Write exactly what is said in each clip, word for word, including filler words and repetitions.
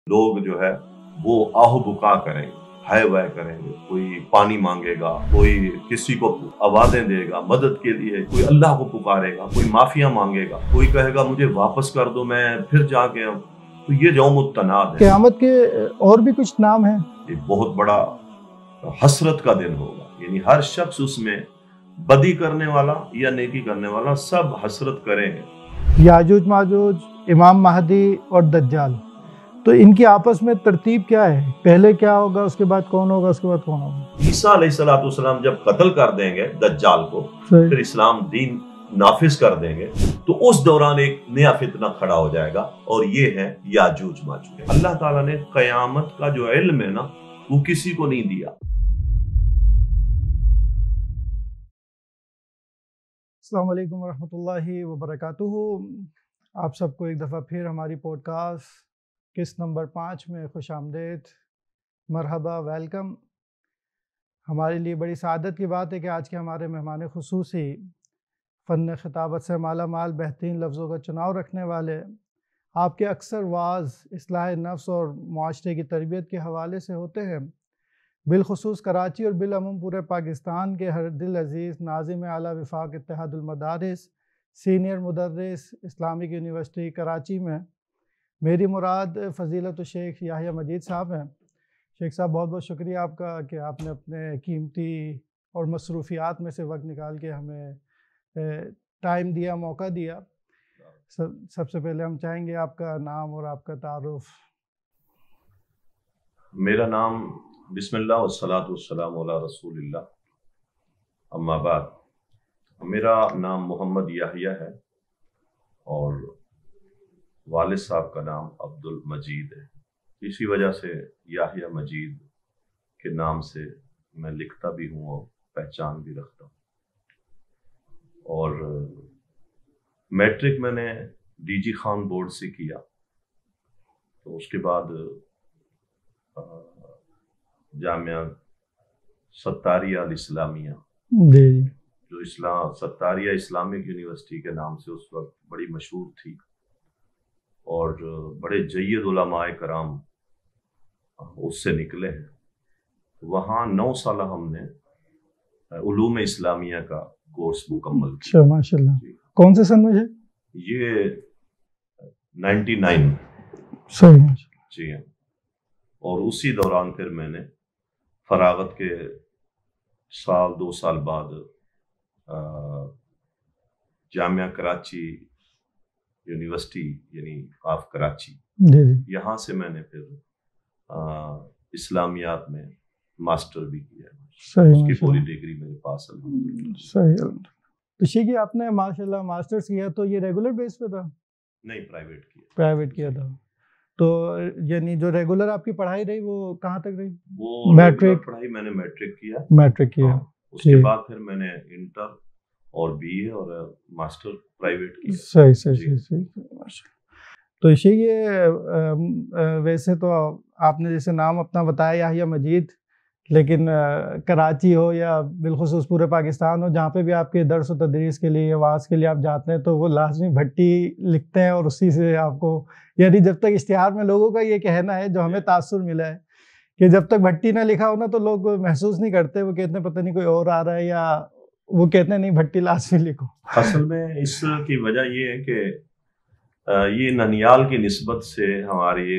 لوگ جو ہے وہ آہ بکا کریں گے، ہائے وائے کریں گے، کوئی پانی مانگے گا، کوئی کسی کو آوازیں دے گا مدد کے لیے، کوئی اللہ کو پکارے گا، کوئی معافیاں مانگے گا، کوئی کہے گا مجھے واپس کر دو میں پھر جا کے ہوں۔ تو یہ یوم التناد ہے۔ قیامت کے اور بھی کچھ نام ہیں؟ ایک بہت بڑا حسرت کا دن ہوگا، یعنی ہر شخص اس میں بدی کرنے والا یا نیکی کرنے والا سب حسرت کریں گے۔ یاجوج ماجوج، امام مہدی اور دجال، تو ان کی آپس میں ترتیب کیا ہے؟ پہلے کیا ہوگا، اس کے بعد کون ہوگا، اس کے بعد کون ہوگا؟ عیسیٰ علیہ الصلوۃ والسلام جب قتل کر دیں گے دجال کو، صحیح۔ پھر اسلام دین نافذ کر دیں گے، تو اس دوران ایک نیا فتنہ کھڑا ہو جائے گا، اور یہ ہے یاجوج ماجوج۔ اللہ تعالیٰ نے قیامت کا جو علم ہے نا وہ کسی کو نہیں دیا۔ السلام علیکم ورحمۃ اللہ وبرکاتہ۔ آپ سب کو ایک دفعہ پھر ہماری پوڈ کاسٹ قسط نمبر پانچ میں خوش آمدید، مرحبا، ویلکم۔ ہمارے لیے بڑی سعادت کی بات ہے کہ آج کے ہمارے مہمان خصوصی فن خطابت سے مالا مال بہترین لفظوں کا چناؤ رکھنے والے، آپ کے اکثر وعظ اصلاح نفس اور معاشرے کی تربیت کے حوالے سے ہوتے ہیں، بالخصوص کراچی اور بالعموم پورے پاکستان کے ہر دل عزیز ناظم اعلیٰ وفاق اتحاد المدارس، سینئر مدرس اسلامک یونیورسٹی کراچی میں۔ میری مراد فضیلت الشیخ یحییٰ مجید صاحب ہیں۔ شیخ صاحب، بہت بہت شکریہ آپ کا کہ آپ نے اپنے قیمتی اور مصروفیات میں سے وقت نکال کے ہمیں ٹائم دیا، موقع دیا۔ سب سب سے پہلے ہم چاہیں گے آپ کا نام اور آپ کا تعارف۔ میرا نام بسم اللہ والصلاۃ والسلام علی رسول اللہ، اما بعد۔ میرا نام محمد یحییٰ ہے اور والد صاحب کا نام عبد المجید ہے، اسی وجہ سے یحییٰ مجید کے نام سے میں لکھتا بھی ہوں اور پہچان بھی رکھتا ہوں۔ اور میٹرک میں نے ڈی جی خان بورڈ سے کیا، تو اس کے بعد جامعہ ستاریہ الاسلامیہ جو اسلام ستاریہ اسلامک یونیورسٹی کے نام سے اس وقت بڑی مشہور تھی، اور بڑے جید علماء کرام اس سے نکلے ہیں۔ وہاں نو سالہ ہم نے علوم اسلامیہ کا کورس مکمل کیا۔ ماشاء اللہ۔ کون سے سن میں ہے یہ نائنٹی نائن؟ صحیح۔ جی ہاں۔ اور اسی دوران پھر میں نے فراغت کے سال دو سال بعد جامعہ کراچی یونیورسٹی یعنی آف کراچی، جی جی، یہاں سے میں نے پھر اسلامیات میں ماسٹر بھی کیا، اس کی پوری ڈگری میرے پاس ہے۔ صحیح۔ تو شیخی، آپ نے ماشاء اللہ ماسٹرز کیا تو یہ ریگولر بیس پہ تھا؟ نہیں، پرائیویٹ کیا۔ پرائیویٹ کیا تھا۔ تو یعنی جو ریگولر آپ کی پڑھائی رہی وہ کہاں تک رہی؟ وہ میٹرک پڑھائی میں نے میٹرک کیا، میٹرک کیا، اس کے بعد پھر میں نے انٹر اور بی اے اور ماسٹر پرائیویٹ کیا۔ صحیح صحیح صحیح۔ تو یہ ویسے تو آپ نے جیسے نام اپنا بتایا یحییٰ مجید، لیکن کراچی ہو یا بالخصوص پورے پاکستان ہو، جہاں پہ بھی آپ کے درس و تدریس کے لیے، آواز کے لیے آپ جاتے ہیں، تو وہ لازمی بھٹی لکھتے ہیں، اور اسی سے آپ کو، یعنی جب تک اشتہار میں لوگوں کا یہ کہنا ہے جو ہمیں تاثر ملا ہے کہ جب تک بھٹی نہ لکھا ہو نا تو لوگ محسوس نہیں کرتے، وہ کہتے ہیں پتہ نہیں کوئی اور آ رہا ہے، یا وہ کہتے ہیں نہیں بھٹی لازمی لکھو۔ اصل میں اس کی وجہ یہ ہے کہ یہ ننیال کی نسبت سے ہماری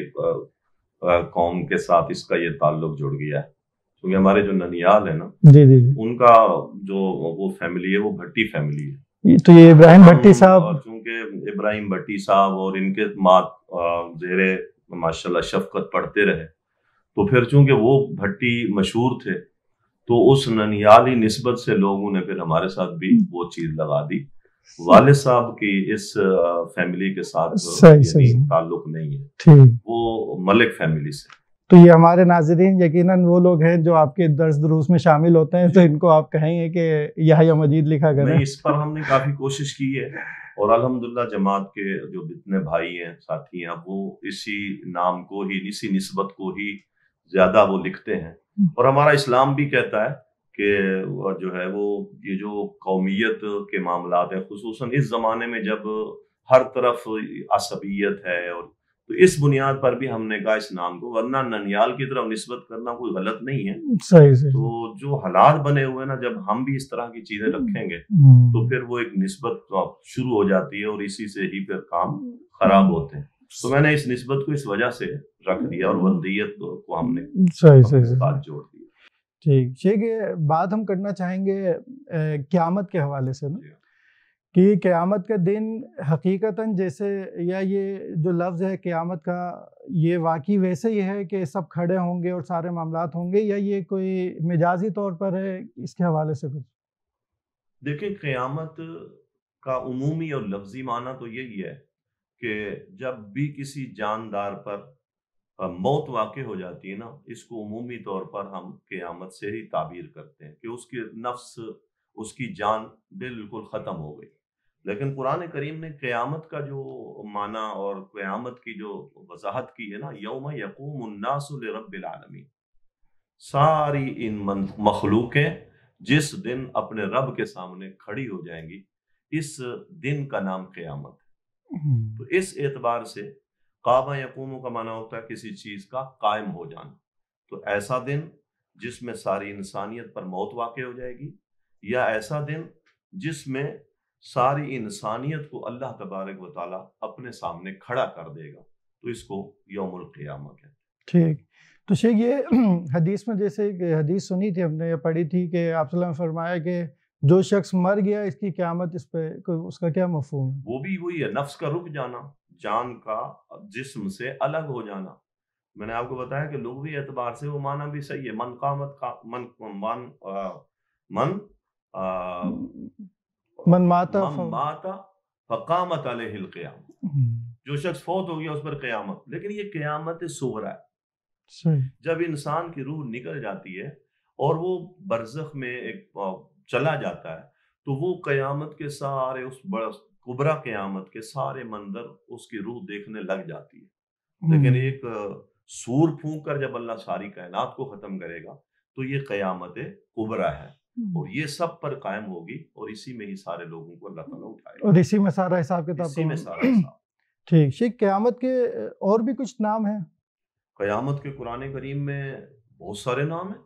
قوم کے ساتھ اس کا یہ تعلق جڑ گیا ہے، کیونکہ ہمارے جو ننیال ہے نا، جی جی ان کا جو وہ فیملی ہے وہ بھٹی فیملی ہے۔ تو یہ ابراہیم بھٹی صاحب، اور چونکہ ابراہیم بھٹی صاحب اور ان کے مات زیر ماشاء اللہ شفقت پڑھتے رہے، تو پھر چونکہ وہ بھٹی مشہور تھے تو اس ننیالی نسبت سے لوگوں نے پھر ہمارے ساتھ بھی وہ چیز لگا دی۔ والد صاحب کی اس فیملی کے ساتھ تعلق نہیں ہے، وہ ملک فیملی سے۔ تو یہ ہمارے ناظرین یقیناً وہ لوگ ہیں جو آپ کے درس دروس میں شامل ہوتے ہیں، تو ان کو آپ کہیں گے کہ یحییٰ مجید لکھا کریں۔ اس پر ہم نے کافی کوشش کی ہے، اور الحمدللہ جماعت کے جو جتنے بھائی ہیں، ساتھی ہیں، وہ اسی نام کو ہی، اسی نسبت کو ہی زیادہ وہ لکھتے ہیں۔ اور ہمارا اسلام بھی کہتا ہے کہ جو ہے وہ یہ جو قومیت کے معاملات ہیں، خصوصاً اس زمانے میں جب ہر طرف عصبیت ہے اور تو اس بنیاد پر بھی ہم نے کہا اس نام کو، ورنہ ننیال کی طرف نسبت کرنا کوئی غلط نہیں ہے. صحیح صحیح. تو جو حالات بنے ہوئے نا، جب ہم بھی اس طرح کی چیزیں رکھیں گے تو پھر وہ ایک نسبت شروع ہو جاتی ہے اور اسی سے ہی پھر کام خراب ہوتے ہیں. تو میں نے اس نسبت کو اس وجہ سے رکھ دیا اور ولدیت کو ہم نے صحیح صحیح ساتھ جوڑ دیا. ٹھیک. شیخ بات ہم کرنا چاہیں گے قیامت کے حوالے سے نا، کہ قیامت کا دن حقیقتاً جیسے، یا یہ جو لفظ ہے قیامت کا، یہ واقعی ویسے ہی ہے کہ سب کھڑے ہوں گے اور سارے معاملات ہوں گے، یا یہ کوئی مجازی طور پر ہے؟ اس کے حوالے سے کچھ دیکھیں. قیامت کا عمومی اور لفظی معنی تو یہی ہے کہ جب بھی کسی جاندار پر موت واقع ہو جاتی ہے نا، اس کو عمومی طور پر ہم قیامت سے ہی تعبیر کرتے ہیں کہ اس کی نفس، اس کی جان بالکل ختم ہو گئی. لیکن قرآن کریم نے قیامت کا جو معنی اور قیامت کی جو وضاحت کی ہے نا، یوم یقوم الناس لرب العالمین، ساری ان مخلوقیں جس دن اپنے رب کے سامنے کھڑی ہو جائیں گی، اس دن کا نام قیامت ہے. تو اس اعتبار سے قام یقوم کا معنی ہوتا ہے کسی چیز کا قائم ہو جانا. تو ایسا دن جس میں ساری انسانیت پر موت واقع ہو جائے گی، یا ایسا دن جس میں ساری انسانیت کو اللہ تبارک و تعالیٰ اپنے سامنے کھڑا کر دے گا، تو اس کو یوم القیامہ کہتے ہیں. ٹھیک. تو شیخ یہ حدیث میں جیسے کہ حدیث سنی تھی ہم نے، یہ پڑھی تھی کہ آپ صلی اللہ علیہ وسلم نے فرمایا کہ جو شخص مر گیا اس کی قیامت اس پہ، اس کا کیا مفہوم ہے؟ وہ بھی وہی ہے، نفس کا رک جانا، جان کا جسم سے الگ ہو جانا. میں نے آپ کو بتایا کہ لغوی اعتبار سے وہ معنی بھی صحیح ہے. من قامت کا من من من من ماتا من ماتا فقامت علیہ القیامت، جو شخص فوت ہو گیا اس پر قیامت. لیکن یہ قیامت صغری ہے. جب انسان کی روح نکل جاتی ہے اور وہ برزخ میں ایک چلا جاتا ہے، تو وہ قیامت کے سارے اس بڑا کبرا قیامت کے سارے منظر اس کی روح دیکھنے لگ جاتی ہے. لیکن ایک سور پھونک کر جب اللہ ساری کائنات کو ختم کرے گا تو یہ قیامت کبرا ہے، اور یہ سب پر قائم ہوگی، اور اسی میں ہی سارے لوگوں کو اللہ تعالیٰ اٹھائے گا، اور اسی میں سارا حساب کتاب اسی میں سارا حساب. ٹھیک. شیخ قیامت کے اور بھی کچھ نام ہیں؟ قیامت کے قرآن کریم میں بہت سارے نام ہیں،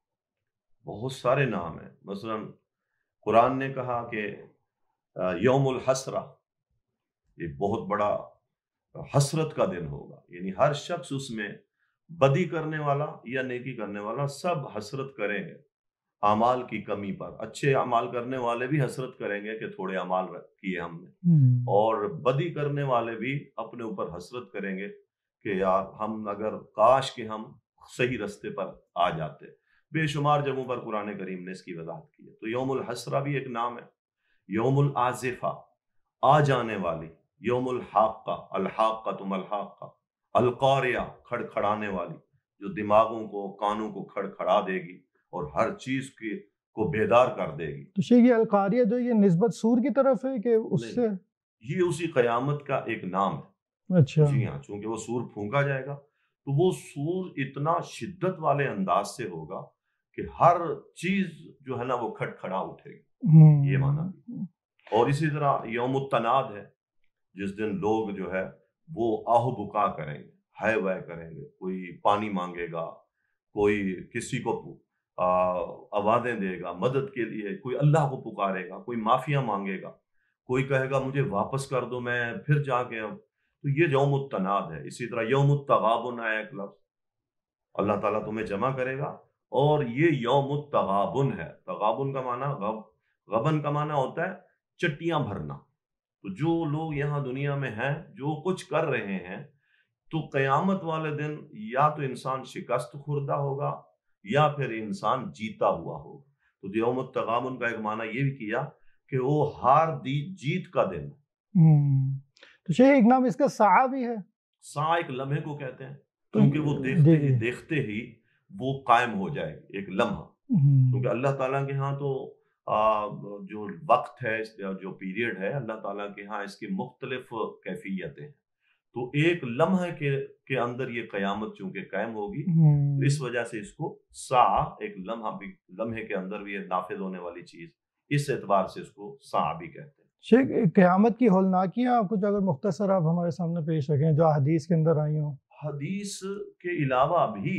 بہت سارے نام ہیں. مثلا قرآن نے کہا کہ یوم الحسرہ، یہ بہت بڑا حسرت کا دن ہوگا. یعنی ہر شخص اس میں، بدی کرنے والا یا نیکی کرنے والا، سب حسرت کریں گے اعمال کی کمی پر. اچھے اعمال کرنے والے بھی حسرت کریں گے کہ تھوڑے اعمال کیے ہم نے، اور بدی کرنے والے بھی اپنے اوپر حسرت کریں گے کہ یار ہم اگر کاش کہ ہم صحیح رستے پر آ جاتے. بے شمار جگہوں پر قرآن کریم نے اس کی وضاحت کی ہے. تو یوم الحسرہ بھی ایک نام ہے. یوم العازفہ، آ جانے والی. یوم الحاقہ، الحاقۃ ما الحاقہ. القاریہ، کھڑ کھڑانے والی، جو دماغوں کو، کانوں کو کھڑ کھڑا دے گی اور ہر چیز کی کو بیدار کر دے گی. تو شیخ یہ القاریہ جو یہ نسبت سور کی طرف ہے کہ اس سے؟ یہ اسی قیامت کا ایک نام ہے. اچھا. جی ہاں، چونکہ وہ سور پھونکا جائے گا تو وہ سور اتنا شدت والے انداز سے ہوگا کہ ہر چیز جو ہے نا وہ کھٹ کھڑا اٹھے گی. یہ معنی. اور اسی طرح یوم التناد ہے، جس دن لوگ جو ہے وہ آہ بکا کریں گے، ہائے وائے کریں گے. کوئی پانی مانگے گا، کوئی کسی کو آوازیں دے گا مدد کے لیے، کوئی اللہ کو پکارے گا، کوئی معافیاں مانگے گا، کوئی کہے گا مجھے واپس کر دو میں پھر جا کے. اب تو یہ یوم التناد ہے. اسی طرح یوم التغابن ہے ایک لفظ، اللہ تعالیٰ تمہیں جمع کرے گا، اور یہ یوم التغابن ہے. تغابن کا معنی غب غبن کا معنی ہوتا ہے چٹیاں بھرنا. تو جو لوگ یہاں دنیا میں ہیں جو کچھ کر رہے ہیں، تو قیامت والے دن یا تو انسان شکست خوردہ ہوگا یا پھر انسان جیتا ہوا ہوگا. تو یوم التغابن کا ایک معنی یہ بھی کیا کہ وہ ہار دی جیت کا دن. تو شیخ ایک نام اس کا ساعہ بھی ہے. ساعہ ایک لمحے کو کہتے ہیں، کیونکہ وہ دیکھتے ہی دیکھتے ہی وہ قائم ہو جائے گی، ایک لمحہ. کیونکہ اللہ تعالیٰ کے ہاں تو جو وقت ہے، جو پیریڈ ہے، اللہ تعالیٰ کے ہاں اس کی مختلف کیفیتیں ہیں. تو ایک لمحے کے کے اندر یہ قیامت چونکہ قائم ہوگی، تو اس وجہ سے اس کو ساعہ، ایک لمحہ بھی، لمحے کے اندر بھی نافذ ہونے والی چیز، اس اعتبار سے اس کو ساعہ بھی کہتے ہیں. شیخ قیامت کی ہولناکیاں کچھ اگر مختصر آپ ہمارے سامنے پیش رکھیں جو حدیث کے اندر آئی ہوں. حدیث کے علاوہ بھی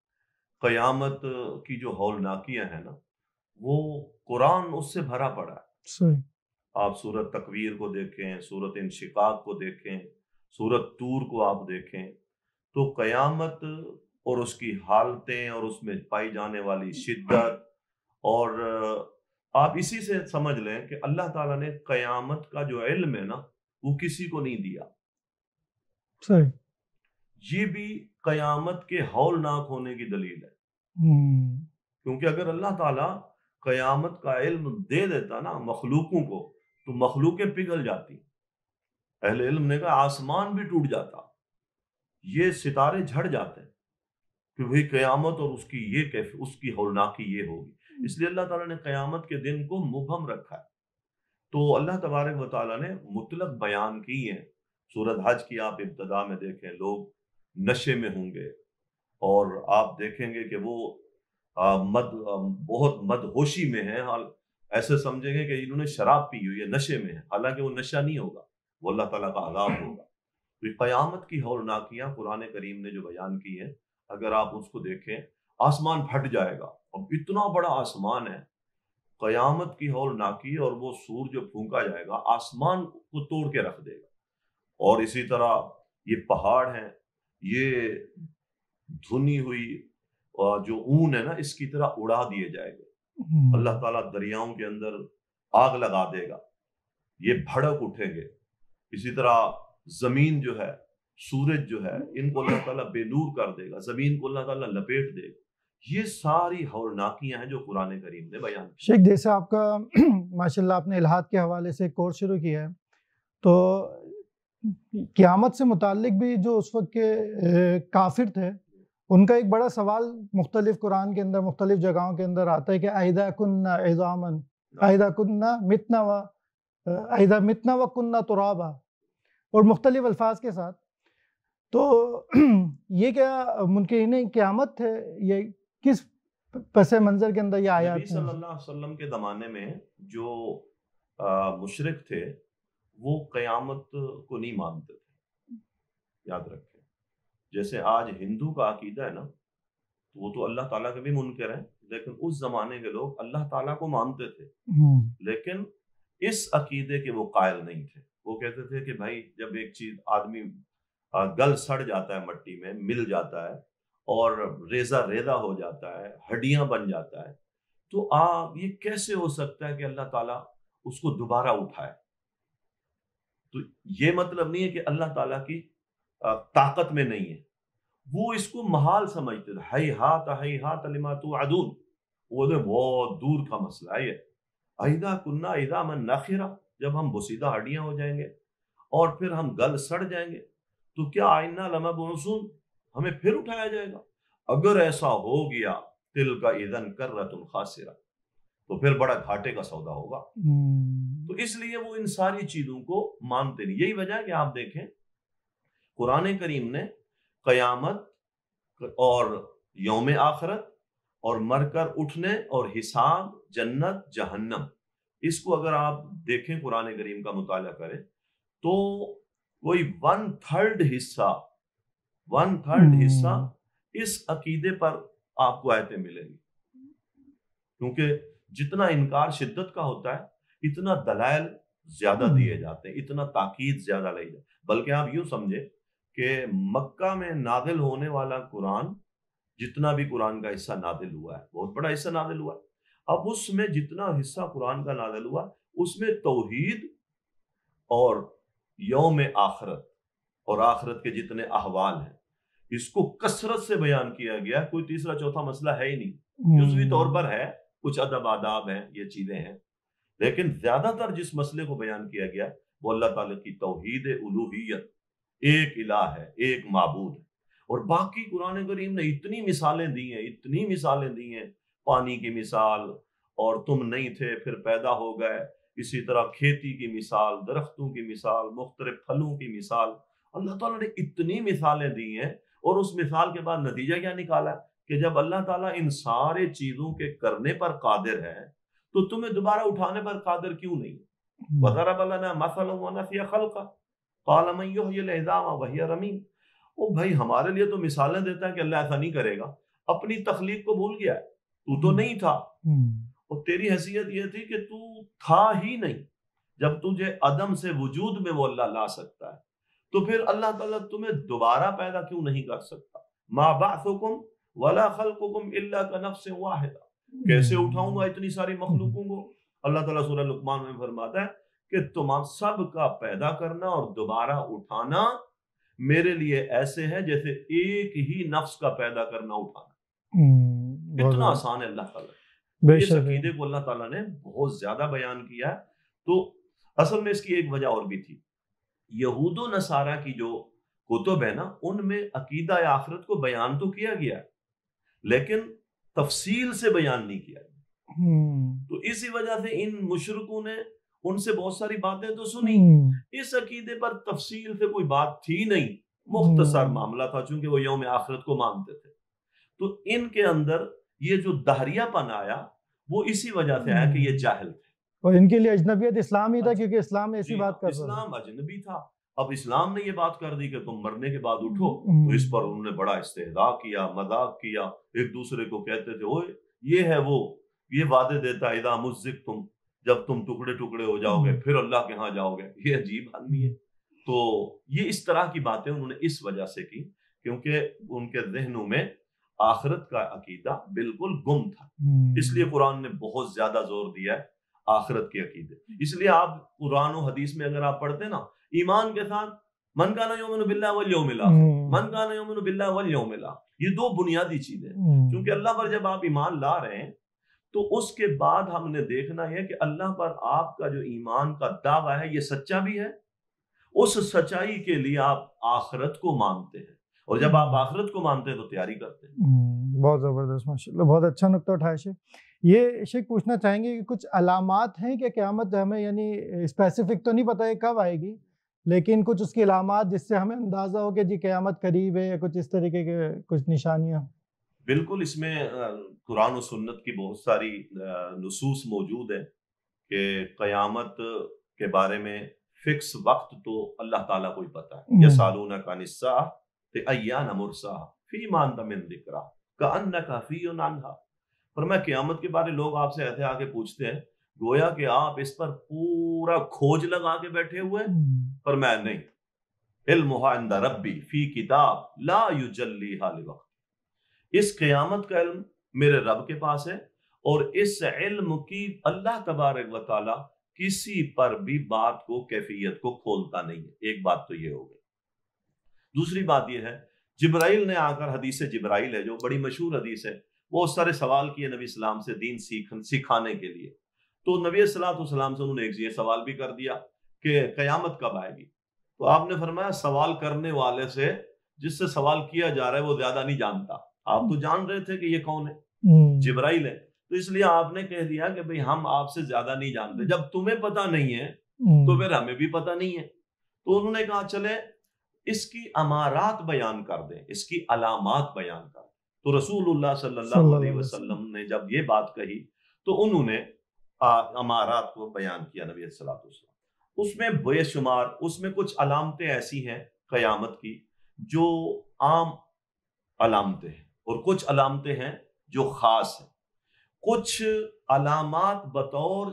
قیامت کی جو ہولناکیاں ہیں نا وہ قرآن اس سے بھرا پڑا ہے. صحیح. آپ سورت تکویر کو دیکھیں، سورت انشقاق کو دیکھیں، سورت طور کو آپ دیکھیں تو قیامت اور اس کی حالتیں اور اس میں پائی جانے والی شدت، اور آپ اسی سے سمجھ لیں کہ اللہ تعالیٰ نے قیامت کا جو علم ہے نا وہ کسی کو نہیں دیا. صحیح. یہ بھی قیامت کے ہولناک ہونے کی دلیل ہے. ہم. کیونکہ اگر اللہ تعالیٰ قیامت کا علم دے دیتا نا مخلوقوں کو تو مخلوقیں پگھل جاتی. اہل علم نے کہا آسمان بھی ٹوٹ جاتا، یہ ستارے جھڑ جاتے ہیں کہ وہی قیامت اور اس کی یہ کیف اس کی ہولناکی یہ ہوگی. اس لیے اللہ تعالیٰ نے قیامت کے دن کو مبہم رکھا ہے. تو اللہ تبارک و تعالیٰ نے مطلق بیان کی ہیں. سورۃ حج کی آپ ابتدا میں دیکھیں، لوگ نشے میں ہوں گے اور آپ دیکھیں گے کہ وہ مد بہت مدہوشی میں ہیں، ایسے سمجھیں گے کہ انہوں نے شراب پی ہوئی ہے، نشے میں ہے، حالانکہ وہ نشہ نہیں ہوگا، وہ اللہ تعالیٰ کا عذاب ہوگا. تو قیامت کی ہولناکیاں قرآن کریم نے جو بیان کی ہیں اگر آپ اس کو دیکھیں، آسمان پھٹ جائے گا، اب اتنا بڑا آسمان ہے، قیامت کی ہولناکی، اور وہ سور جو پھونکا جائے گا آسمان کو توڑ کے رکھ دے گا. اور اسی طرح یہ پہاڑ ہیں، یہ دھنی ہوئی جو اون ہے نا اس کی طرح اڑا دیے جائے گا. اللہ تعالیٰ دریاؤں کے اندر آگ لگا دے گا، یہ بھڑک اٹھیں گے. اسی طرح زمین جو ہے، سورج جو ہے، ان کو اللہ تعالیٰ بے نور کر دے گا، زمین کو اللہ تعالیٰ لپیٹ دے گا. یہ ساری ہولناکیاں ہیں جو قرآن کریم نے بیان کی. شیخ جیسے آپ کا ماشاءاللہ آپ نے الحاد کے حوالے سے ایک کورس شروع کیا ہے، تو قیامت سے متعلق بھی جو اس وقت کے کافر تھے ان کا ایک بڑا سوال مختلف قرآن کے اندر مختلف جگہوں کے اندر آتا ہے کہ اَإِذَا كُنَّا عِظَامًا اَإِذَا كُنَّا مِتْنَا و اَإِذَا مِتْنَا وَكُنَّا تُرَابًا، اور مختلف الفاظ کے ساتھ. تو یہ کیا منکرین قیامت تھے؟ یہ کس پس منظر کے اندر یہ آیات نبی صلی اللہ علیہ وسلم کے زمانے میں جو مشرک تھے وہ قیامت کو نہیں مانتے تھے. یاد رکھیں، جیسے آج ہندو کا عقیدہ ہے نا وہ تو اللہ تعالیٰ کے بھی منکر ہیں، لیکن اس زمانے کے لوگ اللہ تعالیٰ کو مانتے تھے لیکن اس عقیدے کے وہ قائل نہیں تھے. وہ کہتے تھے کہ بھائی جب ایک چیز آدمی گل سڑ جاتا ہے، مٹی میں مل جاتا ہے اور ریزہ ریزہ ہو جاتا ہے، ہڈیاں بن جاتا ہے، تو آپ یہ کیسے ہو سکتا ہے کہ اللہ تعالیٰ اس کو دوبارہ اٹھائے؟ تو یہ مطلب نہیں ہے کہ اللہ تعالیٰ کی طاقت میں نہیں ہے، وہ اس کو محال سمجھتے تھے. ہی ہاتھ ہی ہاتھ لما توعدون، وہ بہت دور کا مسئلہ ہے. اذا کنا اذا من نخرا، جب ہم بوسیدہ ہڈیاں ہو جائیں گے اور پھر ہم گل سڑ جائیں گے تو کیا آئنا لمبعوثون، ہمیں پھر اٹھایا جائے گا؟ اگر ایسا ہو گیا تل کا اذن کرۃ خاسرہ، تو پھر بڑا گھاٹے کا سودا ہوگا. تو اس لیے وہ ان ساری چیزوں کو مانتے نہیں. یہی وجہ ہے کہ آپ دیکھیں قرآن کریم نے قیامت اور یوم آخرت اور مر کر اٹھنے اور حساب، جنت جہنم، اس کو اگر آپ دیکھیں قرآن کریم کا مطالعہ کریں تو کوئی ون تھرڈ حصہ ون تھرڈ حصہ اس عقیدے پر آپ کو آیتیں ملیں گی. کیونکہ جتنا انکار شدت کا ہوتا ہے اتنا دلائل زیادہ دیے جاتے ہیں، اتنا تاکید زیادہ لی جاتی. بلکہ آپ یوں سمجھے کہ مکہ میں نازل ہونے والا قرآن، جتنا بھی قرآن کا حصہ نازل ہوا ہے، بہت بڑا حصہ نازل ہوا ہے، اب اس میں جتنا حصہ قرآن کا نازل ہوا اس میں توحید اور یوم آخرت اور آخرت کے جتنے احوال ہیں اس کو کثرت سے بیان کیا گیا. کوئی تیسرا چوتھا مسئلہ ہے ہی نہیں. جزوی طور پر ہے، کچھ ادب آداب ہیں، یہ چیزیں ہیں، لیکن زیادہ تر جس مسئلے کو بیان کیا گیا وہ اللہ تعالیٰ کی توحید الوہیت، ایک الہ ہے، ایک معبود ہے. اور باقی قرآن کریم نے اتنی مثالیں دی ہیں، اتنی مثالیں دی ہیں، پانی کی مثال، اور تم نہیں تھے پھر پیدا ہو گئے، اسی طرح کھیتی کی مثال، درختوں کی مثال، مختلف پھلوں کی مثال. اللہ تعالیٰ نے اتنی مثالیں دی ہیں، اور اس مثال کے بعد نتیجہ کیا نکالا کہ جب اللہ تعالیٰ ان سارے چیزوں کے کرنے پر قادر ہے تو تمہیں دوبارہ اٹھانے پر قادر کیوں نہیں؟ وَضَرَبَ لَنَا مَثَلًا وَنَسِيَ خَلْقَهُ قَالَ مَن يُحْيِي الْعِظَامَ وَهِيَ رَمِيمٌ. او بھائی ہمارے لیے تو مثالیں دیتا ہے کہ اللہ ایسا نہیں کرے گا، اپنی تخلیق کو بھول گیا ہے. تو تو نہیں تھا، اور تیری حیثیت یہ تھی کہ تو تھا ہی نہیں. جب تجھے عدم سے وجود میں وہ اللہ لا سکتا ہے تو پھر اللہ تعالیٰ تمہیں دوبارہ پیدا کیوں نہیں کر سکتا؟ ما بعثکم ولا خلقکم الا کنفس واحدہ. کیسے اٹھاؤں گا اتنی ساری مخلوقوں کو؟ اللہ تعالیٰ سورہ لقمان میں فرماتا ہے کہ تمام سب کا پیدا کرنا اور دوبارہ اٹھانا میرے لیے ایسے ہے جیسے ایک ہی نفس کا پیدا کرنا اٹھانا. اتنا آسان ہے اللہ تعالیٰ. اس عقیدے کو اللہ تعالیٰ نے بہت زیادہ بیان کیا ہے. تو اصل میں اس کی ایک وجہ اور بھی تھی. یہود و نصارہ کی جو کتب ہے نا، ان میں عقیدہ آخرت کو بیان تو کیا گیا ہے لیکن تفصیل سے بیان نہیں کیا گیا. تو اسی وجہ سے ان مشرکوں نے ان سے بہت ساری باتیں تو سنی، اس عقیدے پر تفصیل سے کوئی بات تھی نہیں، مختصر معاملہ تھا چونکہ وہ یوم آخرت کو مانتے تھے. تو ان کے اندر یہ جو دہریہ پن آیا وہ اسی وجہ سے آیا کہ یہ جاہل تھے، اور ان کے لیے اجنبیت اسلام ہی تھا کیونکہ اسلام ایسی بات کر رہا تھا. اسلام اجنبی تھا. اب اسلام نے یہ بات کر دی کہ تم مرنے کے بعد اٹھو، تو اس پر انہوں نے بڑا استہزاء کیا، مذاق کیا، ایک دوسرے کو کہتے تھے اوئے یہ ہے وہ، یہ وعدے دیتا ہے اذا مزقتم، جب تم ٹکڑے ٹکڑے ہو جاؤ گے پھر اللہ کے ہاں جاؤ گے. یہ عجیب آدمی ہے. تو یہ اس طرح کی باتیں انہوں نے اس وجہ سے کی کیونکہ ان کے ذہنوں میں آخرت کا عقیدہ بالکل گم تھا. اس لیے قرآن نے بہت زیادہ زور دیا ہے آخرت کے عقیدے. اس لیے آپ قرآن و حدیث میں اگر آپ پڑھتے ہیں نا، ایمان کے ساتھ من کان یؤمن باللہ والیوم الاخر، من کان یؤمن باللہ والیوم الاخر، یہ دو بنیادی چیزیں ہیں. کیونکہ اللہ پر جب آپ ایمان لا رہے ہیں تو اس کے بعد ہم نے دیکھنا ہے کہ اللہ پر آپ کا جو ایمان کا دعویٰ ہے یہ سچا بھی ہے. اس سچائی کے لیے آپ آخرت کو مانتے ہیں، اور جب آپ آخرت کو مانتے ہیں تو تیاری کرتے ہیں. بہت زبردست، ماشاءاللہ، بہت اچھا نقطہ اٹھایا شیخ. یہ شیخ پوچھنا چاہیں گے کہ کچھ علامات ہیں کہ قیامت ہمیں یعنی اسپیسیفک تو نہیں پتہ ہے کب آئے گی، لیکن کچھ اس کی علامات جس سے ہمیں اندازہ ہو کہ جی قیامت قریب ہے، یا کچھ اس طریقے کے کچھ نشانیاں؟ بالکل، اس میں قرآن و سنت کی بہت ساری نصوص موجود ہیں کہ قیامت کے بارے میں فکس وقت تو اللہ تعالیٰ کو ہی پتہ ہے. یسألونک عن الساعۃ ایان مرساہا فیما انت من ذکرہا کأنک حفی عنہا. فرمایا قیامت کے بارے لوگ آپ سے ایسے آ کے پوچھتے ہیں گویا کہ آپ اس پر پورا کھوج لگا کے بیٹھے ہوئے ہیں. فرمایا نہیں، علمھا عند ربی فی کتاب لا یجلیھا لوقت. اس قیامت کا علم میرے رب کے پاس ہے، اور اس علم کی اللہ تبارک و تعالی کسی پر بھی بات کو، کیفیت کو کھولتا نہیں ہے. ایک بات تو یہ ہو گئی. دوسری بات یہ ہے، جبرائیل نے آ کر، حدیث جبرائیل ہے جو بڑی مشہور حدیث ہے، بہت سارے سوال کیے نبی اسلام سے دین سیکھ سکھانے کے لیے. تو نبی الصلوۃ والسلام سے انہوں نے ایک یہ سوال بھی کر دیا کہ قیامت کب آئے گی. تو آپ نے فرمایا سوال کرنے والے سے، جس سے سوال کیا جا رہا ہے وہ زیادہ نہیں جانتا. آپ تو جان رہے تھے کہ یہ کون ہے، جبرائیل ہے، تو اس لیے آپ نے کہہ دیا کہ بھئی ہم آپ سے زیادہ نہیں جانتے. جب تمہیں پتہ نہیں ہے تو پھر ہمیں بھی پتہ نہیں ہے. تو انہوں نے کہا چلے اس کی امارات بیان کر دیں، اس کی علامات بیان کر دیں. تو رسول اللہ صلی اللہ علیہ وسلم نے جب یہ بات کہی تو انہوں نے امارات کو بیان کیا نبی صلی اللہ علیہ وسلم. اس میں بے شمار، اس میں کچھ علامتیں ایسی ہیں قیامت کی جو عام علامتیں ہیں، اور کچھ علامتیں ہیں جو خاص ہیں. کچھ علامات بطور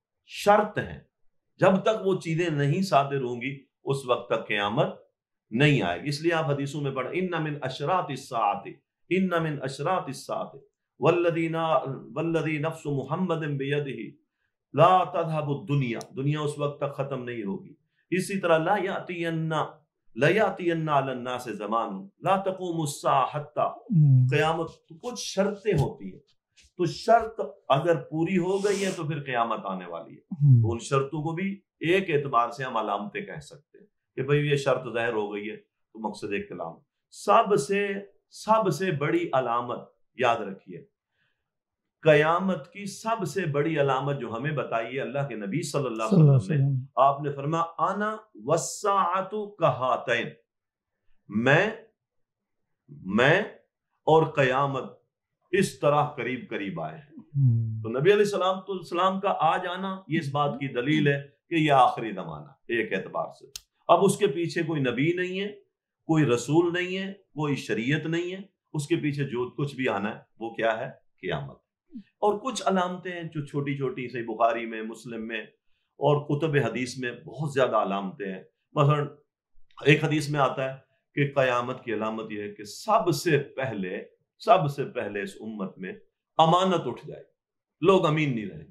شرط ہیں، جب تک وہ چیزیں نہیں صادر ہوں گی اس وقت تک قیامت نہیں آئے گی. اس لیے آپ حدیثوں میں پڑھیں ان من اشراط الساعۃ، ان من اشراط الساعۃ والذین والذی نفس محمد بیدہ لا تذهب الدنیا، دنیا اس وقت تک ختم نہیں ہوگی. اسی طرح لا یاتین لا یاتین علی الناس زمان لا تقوم الساعۃ حتی، قیامت کچھ شرطیں ہوتی ہیں. تو شرط اگر پوری ہو گئی ہے تو پھر قیامت آنے والی ہے. تو ان شرطوں کو بھی ایک اعتبار سے ہم علامتیں کہہ سکتے ہیں کہ بھئی یہ شرط ظاہر ہو گئی ہے تو مقصد کلام. سب سے سب سے بڑی علامت یاد رکھیے، قیامت کی سب سے بڑی علامت جو ہمیں بتائی ہے اللہ کے نبی صلی اللہ علیہ وسلم نے، آپ نے فرمایا انا والساعۃ کہاتین، میں میں اور قیامت اس طرح قریب قریب آئے ہیں. تو نبی علیہ السلام تو السلام کا آ جانا یہ اس بات کی دلیل ہے کہ یہ آخری زمانہ ایک اعتبار سے. اب اس کے پیچھے کوئی نبی نہیں ہے, کوئی رسول نہیں ہے, کوئی شریعت نہیں ہے, اس کے پیچھے جو کچھ بھی آنا ہے وہ کیا ہے؟ قیامت. اور کچھ علامتیں ہیں جو چھوٹی چھوٹی, صحیح بخاری میں, مسلم میں اور کتب حدیث میں بہت زیادہ علامتیں ہیں. مثلا ایک حدیث میں آتا ہے کہ قیامت کی علامت یہ ہے کہ سب سے پہلے سب سے پہلے اس امت میں امانت اٹھ جائے, لوگ امین نہیں رہیں,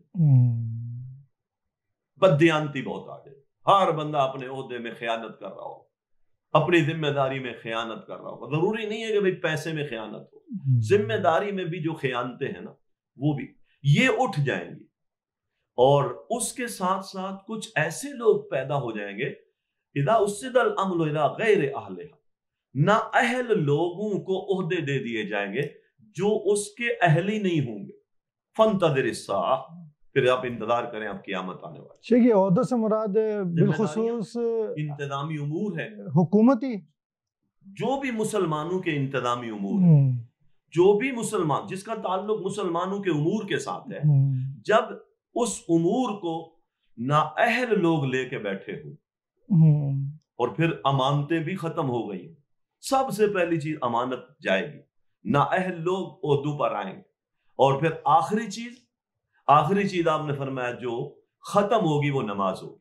بددیانتی بہت آ جائے, ہر بندہ اپنے عہدے میں خیانت کر رہا ہو, اپنی ذمہ داری میں خیانت کر رہا ہو. ضروری نہیں ہے کہ بھئی پیسے میں خیانت ہو, ذمہ داری میں بھی جو خیانتیں ہیں نا وہ بھی یہ اٹھ جائیں گی. اور اس کے ساتھ ساتھ کچھ ایسے لوگ پیدا ہو جائیں گے اذا اسد الامر الی غیر اہلھا, نااہل لوگوں کو عہدے دے دیے جائیں گے جو اس کے اہل ہی نہیں ہوں گے. فانتظر الساعہ, پھر آپ انتظار کریں اب قیامت آنے والی. شیخ عہدہ سے مراد بالخصوص انتظامی امور ہے, حکومتی, جو بھی مسلمانوں کے انتظامی امور ہیں, جو بھی مسلمان جس کا تعلق مسلمانوں کے امور کے ساتھ ہے, جب اس امور کو نااہل لوگ لے کے بیٹھے ہوں اور پھر امانتیں بھی ختم ہو گئی, سب سے پہلی چیز امانت جائے گی, نااہل لوگ عہدوں پر آئیں گے. اور پھر آخری چیز آخری چیز آپ نے فرمایا جو ختم ہوگی وہ نماز ہوگی.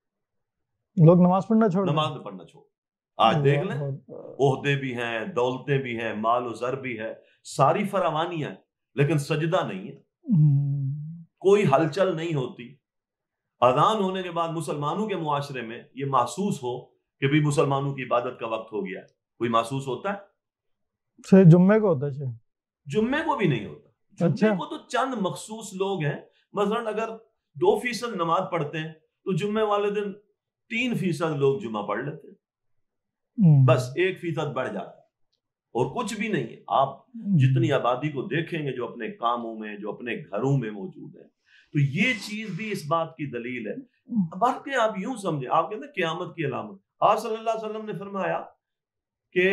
لوگ نماز پڑھنا چھوڑ نماز پڑھنا چھوڑ. آج دیکھ لیں, عہدے بھی ہیں, دولتیں بھی ہیں, مال و زر بھی ہے, ساری فراوانیاں ہیں, لیکن سجدہ نہیں ہے, کوئی ہلچل نہیں ہوتی. اذان ہونے کے بعد مسلمانوں کے معاشرے میں یہ محسوس ہو کہ بھی مسلمانوں کی عبادت کا وقت ہو گیا ہے, کوئی محسوس ہوتا ہے؟ صرف جمعے کو ہوتا ہے, جمعے کو بھی نہیں ہوتا. جمعے کو تو چند مخصوص لوگ ہیں, مثلا اگر دو فیصد نماز پڑھتے ہیں تو جمعے والے دن تین فیصد لوگ جمعہ پڑھ لیتے ہیں, بس ایک فیصد بڑھ جاتا ہے اور کچھ بھی نہیں ہے. آپ جتنی آبادی کو دیکھیں گے جو اپنے کاموں میں, جو اپنے گھروں میں موجود ہے, تو یہ چیز بھی اس بات کی دلیل ہے. بلکہ آپ یوں سمجھیں, آپ کہتے ہیں قیامت کی علامت, آپ صلی اللہ علیہ وسلم نے فرمایا کہ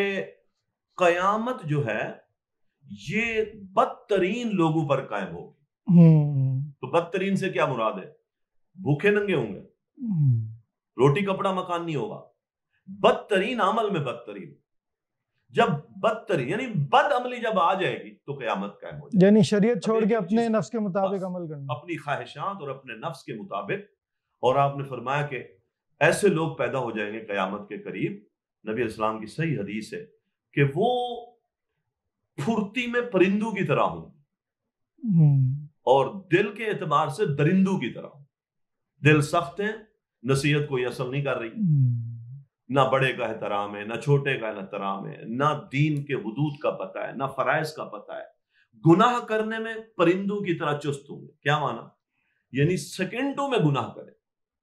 قیامت جو ہے یہ بدترین لوگوں پر قائم ہوگی. تو بدترین سے کیا مراد ہے؟ بھوکے ننگے ہوں گے, روٹی کپڑا مکان نہیں ہوگا, بدترین عمل میں بدترین. جب بدترین یعنی بد عملی جب آ جائے گی تو قیامت قائم ہو جائے گی. یعنی شریعت چھوڑ کے اپنے نفس کے مطابق عمل کرنا, اپنی خواہشات اور اپنے نفس کے مطابق. اور آپ نے فرمایا کہ ایسے لوگ پیدا ہو جائیں گے قیامت کے قریب, نبی اسلام کی صحیح حدیث ہے کہ وہ پھرتی میں پرندوں کی طرح ہوں اور دل کے اعتبار سے درندوں کی طرح ہوں. دل سخت ہیں, نصیحت کوئی اثر نہیں کر رہی, نہ بڑے کا احترام ہے, نہ چھوٹے کا احترام ہے, نہ دین کے حدود کا پتہ ہے, نہ فرائض کا پتہ ہے. گناہ کرنے میں پرندوں کی طرح چست ہوں گے. کیا مانا؟ یعنی سیکنڈوں میں گناہ کریں,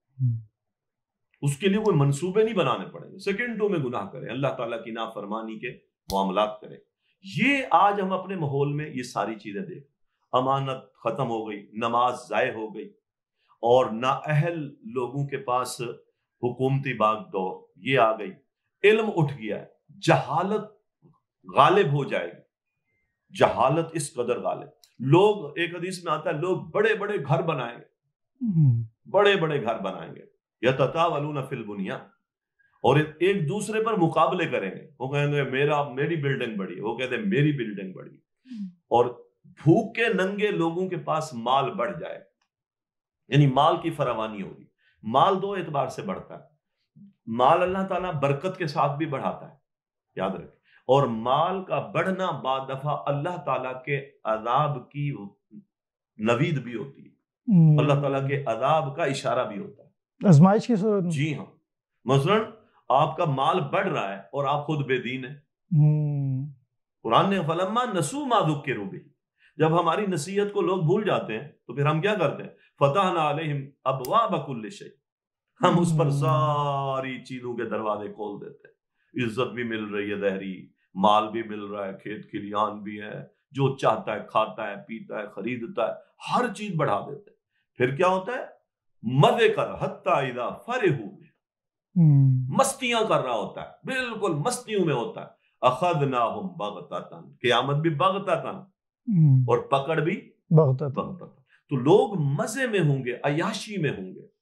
اس کے لیے کوئی منصوبے نہیں بنانے پڑیں گے, سیکنڈوں میں گناہ کریں, اللہ تعالیٰ کی نافرمانی کے معاملات کریں. یہ آج ہم اپنے ماحول میں یہ ساری چیزیں دیکھ, امانت ختم ہو گئی, نماز ضائع ہو گئی, اور نااہل لوگوں کے پاس حکومتی باغ دور یہ آ گئی, علم اٹھ گیا ہے, جہالت غالب ہو جائے گی, جہالت اس قدر غالب. لوگ, ایک حدیث میں آتا ہے, لوگ بڑے بڑے گھر بنائیں گے, بڑے بڑے گھر بنائیں گے, یتطاولون فی البنیان, اور ایک دوسرے پر مقابلے کریں گے. وہ کہیں گے میرا میری بلڈنگ بڑی, وہ کہتے ہیں میری بلڈنگ بڑی. اور بھوکے ننگے لوگوں کے پاس مال بڑھ جائے, یعنی مال کی فراوانی ہوگی. مال دو اعتبار سے بڑھتا ہے, مال اللہ تعالیٰ برکت کے ساتھ بھی بڑھاتا ہے, یاد رکھیں. اور مال کا بڑھنا بعد دفعہ اللہ تعالیٰ کے عذاب کی نوید بھی ہوتی ہے, اللہ تعالیٰ کے عذاب کا اشارہ بھی ہوتا ہے, آزمائش کی صورت میں. جی ہاں. مثلاً آپ کا مال بڑھ رہا ہے اور آپ خود بے دین ہیں. قرآن نے فلما نسوا ما ذکروا بہ, جب ہماری نصیحت کو لوگ بھول جاتے ہیں تو پھر ہم کیا کرتے ہیں؟ فتحنا علیہم ابواب کل شیء, ہم اس پر ساری چیزوں کے دروازے کھول دیتے ہیں. عزت بھی مل رہی ہے ظاہری, مال بھی مل رہا ہے, کھیت کھلیان بھی ہے, جو چاہتا ہے کھاتا ہے, پیتا ہے, خریدتا ہے, ہر چیز بڑھا دیتے ہیں. پھر کیا ہوتا ہے؟ مزے کر حتی اذا فرحوا, مستیاں کر رہا ہوتا ہے, بالکل مستیوں میں ہوتا ہے. اخذناہم بغتۃ, قیامت بھی بغتۃ, اور پکڑ بھی بغتۃ. تو لوگ مزے میں ہوں گے, عیاشی میں ہوں گے,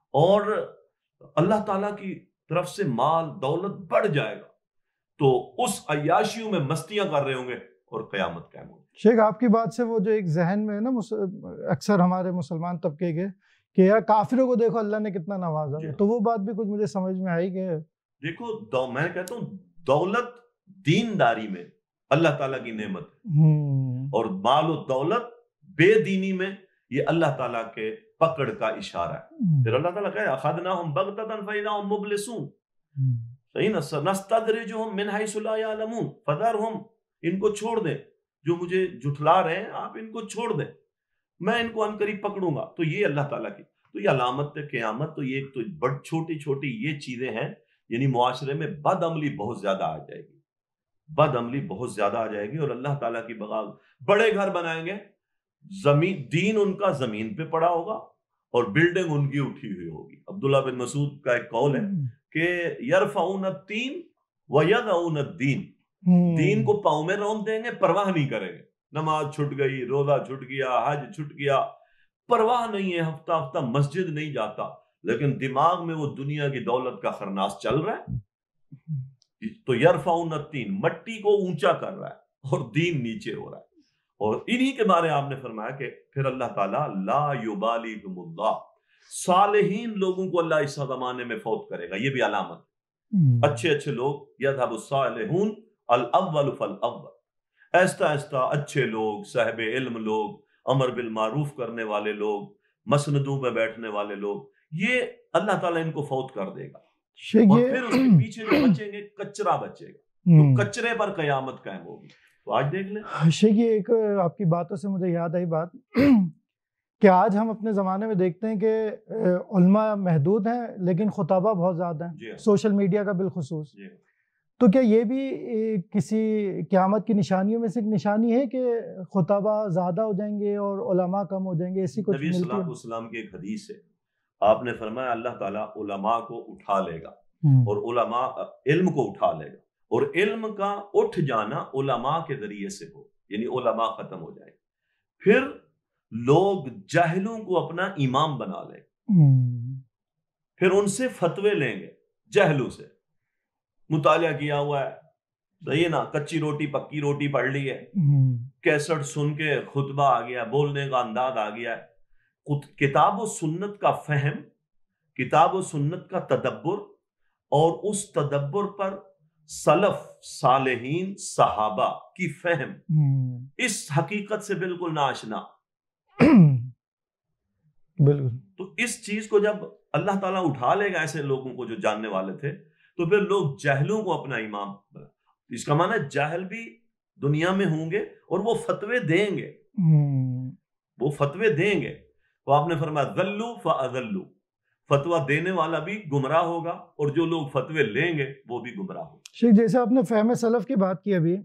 اور اللہ تعالیٰ کی طرف سے مال دولت بڑھ جائے گا تو اس عیاشیوں میں مستیاں کر رہے ہوں گے اور قیامت قائم ہوگی۔ شیخ آپ کی بات سے وہ جو ایک ذہن میں ہے نا اکثر ہمارے مسلمان طبقے کے کہ یار کافروں کو دیکھو اللہ نے کتنا نوازا ہے، تو وہ بات بھی کچھ مجھے سمجھ میں آئی کہ دیکھو دو میں کہتا ہوں دولت دینداری میں اللہ تعالیٰ کی نعمت ہے، اور مال و دولت بے دینی میں یہ اللہ تعالیٰ کے پکڑ کا اشارہ ہے۔ پھر اللہ تعالیٰ کہے اخذناہم بغتۃ فاذا ہم مبلسون، صحیح نا، سنستدرجہم من حیث لا یعلمون، فذرہم، ان کو چھوڑ دیں، جو مجھے جھٹلا رہے ہیں آپ ان کو چھوڑ دیں، میں ان کو عنقریب پکڑوں گا۔ تو یہ اللہ تعالیٰ کی تو یہ علامت قیامت، تو یہ ایک تو بڑی چھوٹی چھوٹی یہ چیزیں ہیں، یعنی معاشرے میں بد عملی بہت زیادہ آ جائے گی، بد عملی بہت زیادہ آ جائے گی، اور اللہ تعالیٰ کی بغاوت، بڑے گھر بنائیں گے، زمین دین ان کا زمین پہ پڑا ہوگا اور بلڈنگ ان کی اٹھی ہوئی ہوگی۔ عبداللہ بن مسعود کا ایک قول ہے کہ یرفعون الدین ویضعون الدین، دین کو پاؤں میں رون دیں گے، پرواہ نہیں کریں گے، نماز چھٹ گئی، روزہ چھٹ گیا، حج چھٹ گیا، پرواہ نہیں ہے، ہفتہ ہفتہ مسجد نہیں جاتا، لیکن دماغ میں وہ دنیا کی دولت کا خرناس چل رہا ہے، تو یرفعون الدین، مٹی کو اونچا کر رہا ہے اور دین نیچے ہو رہا ہے۔ اور انہی کے بارے آپ نے فرمایا کہ پھر اللہ تعالیٰ لا یبالیہم اللہ، صالحین لوگوں کو اللہ اس زمانے میں فوت کرے گا، یہ بھی علامت ہے۔ اچھے اچھے لوگ یذهب الصالحون الاول فالاول، ایستا ایستا اچھے لوگ، صاحب علم لوگ، امر بالمعروف کرنے والے لوگ، مسندوں میں بیٹھنے والے لوگ، یہ اللہ تعالیٰ ان کو فوت کر دے گا، اور پھر اس کے پیچھے جو بچیں گے کچرا بچے گا، تو کچرے پر قیامت قائم ہوگی۔ تو آج دیکھ لیں شیخ، یہ ایک آپ کی باتوں سے مجھے یاد آئی بات کہ آج ہم اپنے زمانے میں دیکھتے ہیں کہ علماء محدود ہیں لیکن خطبہ بہت زیادہ ہیں، سوشل میڈیا کا بالخصوص، تو کیا یہ بھی کسی قیامت کی نشانیوں میں سے ایک نشانی ہے کہ خطبہ زیادہ ہو جائیں گے اور علماء کم ہو جائیں گے؟ اسی کچھ نبی صلی اللہ علیہ وسلم کی ایک حدیث ہے، آپ نے فرمایا اللہ تعالیٰ علماء کو اٹھا لے گا، اور علماء علم کو اٹھا لے گا، اور علم کا اٹھ جانا علماء کے ذریعے سے ہو، یعنی علماء ختم ہو جائے، پھر لوگ جاہلوں کو اپنا امام بنا لیں، پھر ان سے فتوے لیں گے، جاہلوں سے، مطالعہ کیا ہوا ہے، صحیح ہے نا، کچی روٹی پکی روٹی پڑھ لی ہے، کیسٹ سن کے خطبہ آ گیا، بولنے کا انداز آ گیا ہے، کتاب و سنت کا فہم، کتاب و سنت کا تدبر، اور اس تدبر پر سلف صالحین صحابہ کی فہم، اس حقیقت سے بالکل ناشنا، بالکل۔ تو اس چیز کو جب اللہ تعالیٰ اٹھا لے گا ایسے لوگوں کو جو جاننے والے تھے، تو پھر لوگ جاہلوں کو اپنا امام بنا، اس کا معنی جاہل بھی دنیا میں ہوں گے اور وہ فتوے دیں گے، وہ فتوے دیں گے، تو آپ نے فرمایا ذلوا فاضلوا، فتویٰ دینے والا بھی گمراہ ہوگا اور جو لوگ فتوے لیں گے وہ بھی گمراہ ہوگا۔ شیخ جیسے آپ نے فہم سلف کی بات کی ابھی،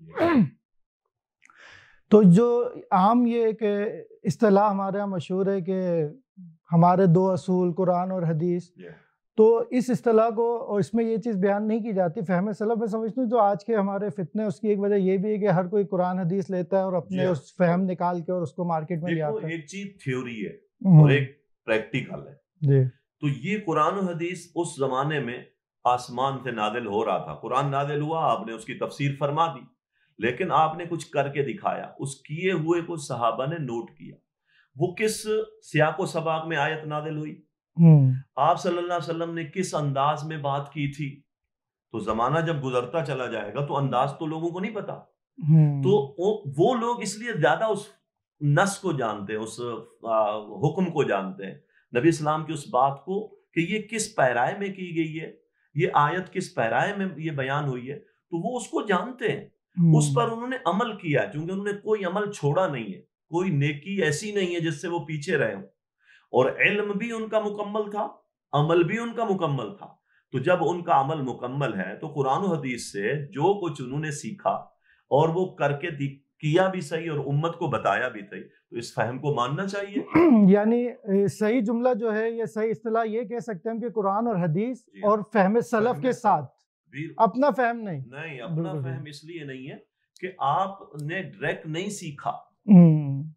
تو جو عام یہ کہ اصطلاح ہمارے یہاں مشہور ہے کہ ہمارے دو اصول قرآن اور حدیث، تو اس اصطلاح کو اور اس میں یہ چیز بیان نہیں کی جاتی فہم سلف۔ میں سمجھتا ہوں جو آج کے ہمارے فتنے، اس کی ایک وجہ یہ بھی ہے کہ ہر کوئی قرآن حدیث لیتا ہے اور اپنے اس فہم نکال کے اور اس کو مارکیٹ میں لے آتا ہے۔ ایک چیز تھیوری ہے اور ایک پریکٹیکل ہے، جی، تو یہ قرآن و حدیث اس زمانے میں آسمان سے نازل ہو رہا تھا، قرآن نازل ہوا، آپ نے اس کی تفسیر فرما دی، لیکن آپ نے کچھ کر کے دکھایا، اس کیے ہوئے کو صحابہ نے نوٹ کیا۔ وہ کس سیاق و سباق میں آیت نازل ہوئی، آپ صلی اللہ علیہ وسلم نے کس انداز میں بات کی تھی، تو زمانہ جب گزرتا چلا جائے گا تو انداز تو لوگوں کو نہیں پتا، تو وہ لوگ اس لیے زیادہ اس نص کو جانتے ہیں، اس حکم کو جانتے ہیں، نبی اسلام کی اس بات کو کہ یہ کس پیرائے میں کی گئی ہے، یہ آیت کس پیرائے میں یہ بیان ہوئی ہے، تو وہ اس کو جانتے ہیں، اس پر انہوں نے عمل کیا، چونکہ انہوں نے کوئی عمل چھوڑا نہیں ہے، کوئی نیکی ایسی نہیں ہے جس سے وہ پیچھے رہے ہوں، اور علم بھی ان کا مکمل تھا، عمل بھی ان کا مکمل تھا۔ تو جب ان کا عمل مکمل ہے تو قرآن و حدیث سے جو کچھ انہوں نے سیکھا اور وہ کر کے کیا بھی صحیح اور امت کو بتایا بھی صحیح، تو اس فہم کو ماننا چاہیے۔ یعنی صحیح جملہ جو ہے، یہ صحیح اصطلاح یہ کہہ سکتے ہیں کہ قرآن اور حدیث اور فہم سلف کے ساتھ، اپنا فہم نہیں نہیں اپنا فہم اس لیے نہیں ہے کہ آپ نے ڈائریکٹ نہیں سیکھا،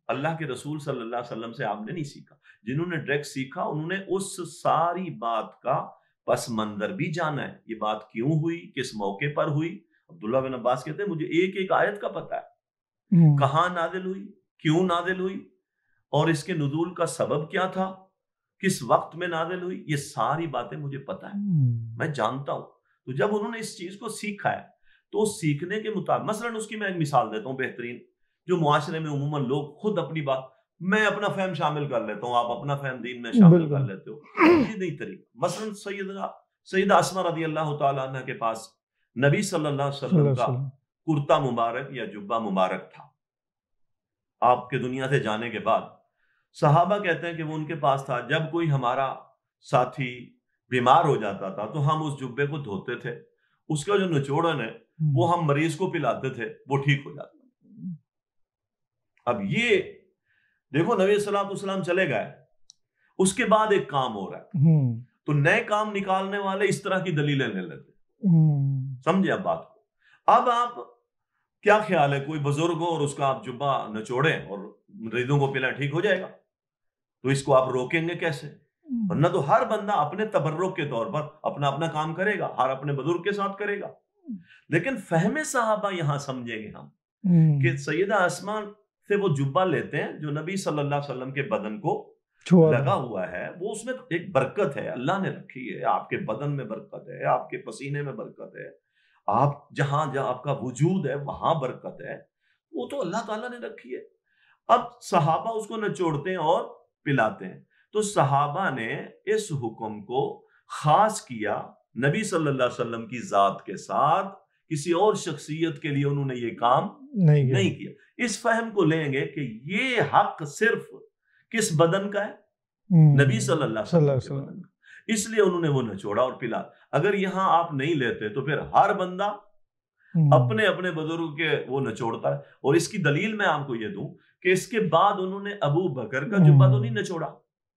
اللہ کے رسول صلی اللہ علیہ وسلم سے آپ نے نہیں سیکھا. جنہوں نے ڈائریکٹ سیکھا انہوں نے اس ساری بات کا پس منظر بھی جانا ہے. یہ بات کیوں ہوئی, کس موقع پر ہوئی. عبداللہ بن عباس کہتے ہیں مجھے ایک ایک آیت کا پتہ ہے, کہاں نازل ہوئی, کیوں نازل ہوئی, اور اس کے نزول کا سبب کیا تھا, کس وقت میں نازل ہوئی. یہ ساری باتیں مجھے پتہ ہے, میں جانتا ہوں. تو جب انہوں نے اس چیز کو سیکھا ہے تو سیکھنے کے مطابق, مثلاً اس کی میں ایک مثال دیتا ہوں بہترین, جو معاشرے میں عموماً لوگ خود اپنی بات, میں اپنا فہم شامل کر لیتا ہوں, آپ اپنا فہم دین میں شامل کر لیتے ہو, یہ نہیں طریقہ. مثلاً سیدہ سیدہ اسما رضی اللہ تعالیٰ عنہ کے پاس نبی صلی اللہ علیہ وسلم کا کرتا مبارک یا جبہ مبارک تھا. آپ کے دنیا سے جانے کے بعد صحابہ کہتے ہیں کہ وہ ان کے پاس تھا. جب کوئی ہمارا ساتھی بیمار ہو جاتا تھا تو ہم اس جبے کو دھوتے تھے, اس کا جو نچوڑن ہے وہ ہم مریض کو پلاتے تھے, وہ ٹھیک ہو جاتا. اب یہ دیکھو نبی صلی اللہ علیہ وسلم چلے گئے, اس کے بعد ایک کام ہو رہا ہے, تو نئے کام نکالنے والے اس طرح کی دلیلیں لے لیتے. سمجھے اب بات کو. اب آپ کیا خیال ہے, کوئی بزرگ ہو اور اس کا آپ جبہ نچوڑیں اور مریضوں کو پلائیں, ٹھیک ہو جائے گا؟ تو اس کو آپ روکیں گے کیسے؟ ورنہ تو ہر بندہ اپنے تبرک کے طور پر اپنا اپنا کام کرے گا, ہر اپنے بزرگ کے ساتھ کرے گا. لیکن فہم صحابہ یہاں سمجھیں گے ہم کہ سیدہ اسما سے وہ جبہ لیتے ہیں جو نبی صلی اللہ علیہ وسلم کے بدن کو لگا ہوا ہے, وہ اس میں ایک برکت ہے اللہ نے رکھی ہے. آپ کے بدن میں برکت ہے, آپ کے پسینے میں برکت ہے, آپ جہاں جہاں آپ کا وجود ہے وہاں برکت ہے, وہ تو اللہ تعالیٰ نے رکھی ہے. اب صحابہ اس کو نچوڑتے ہیں اور پلاتے ہیں. تو صحابہ نے اس حکم کو خاص کیا نبی صلی اللہ علیہ وسلم کی ذات کے ساتھ, کسی اور شخصیت کے لیے انہوں نے یہ کام نہیں, نہیں کیا. اس فہم کو لیں گے کہ یہ حق صرف کس بدن کا ہے, نبی صلی اللہ علیہ وسلم کے بدن کا, اس لیے انہوں نے وہ نچوڑا اور پلا. اگر یہاں آپ نہیں لیتے تو پھر ہر بندہ اپنے اپنے بزرگ کے وہ نچوڑتا ہے. اور اس کی دلیل میں آپ کو یہ دوں کہ اس کے بعد انہوں نے ابو بکر کا جبہ تو نہیں نچوڑا,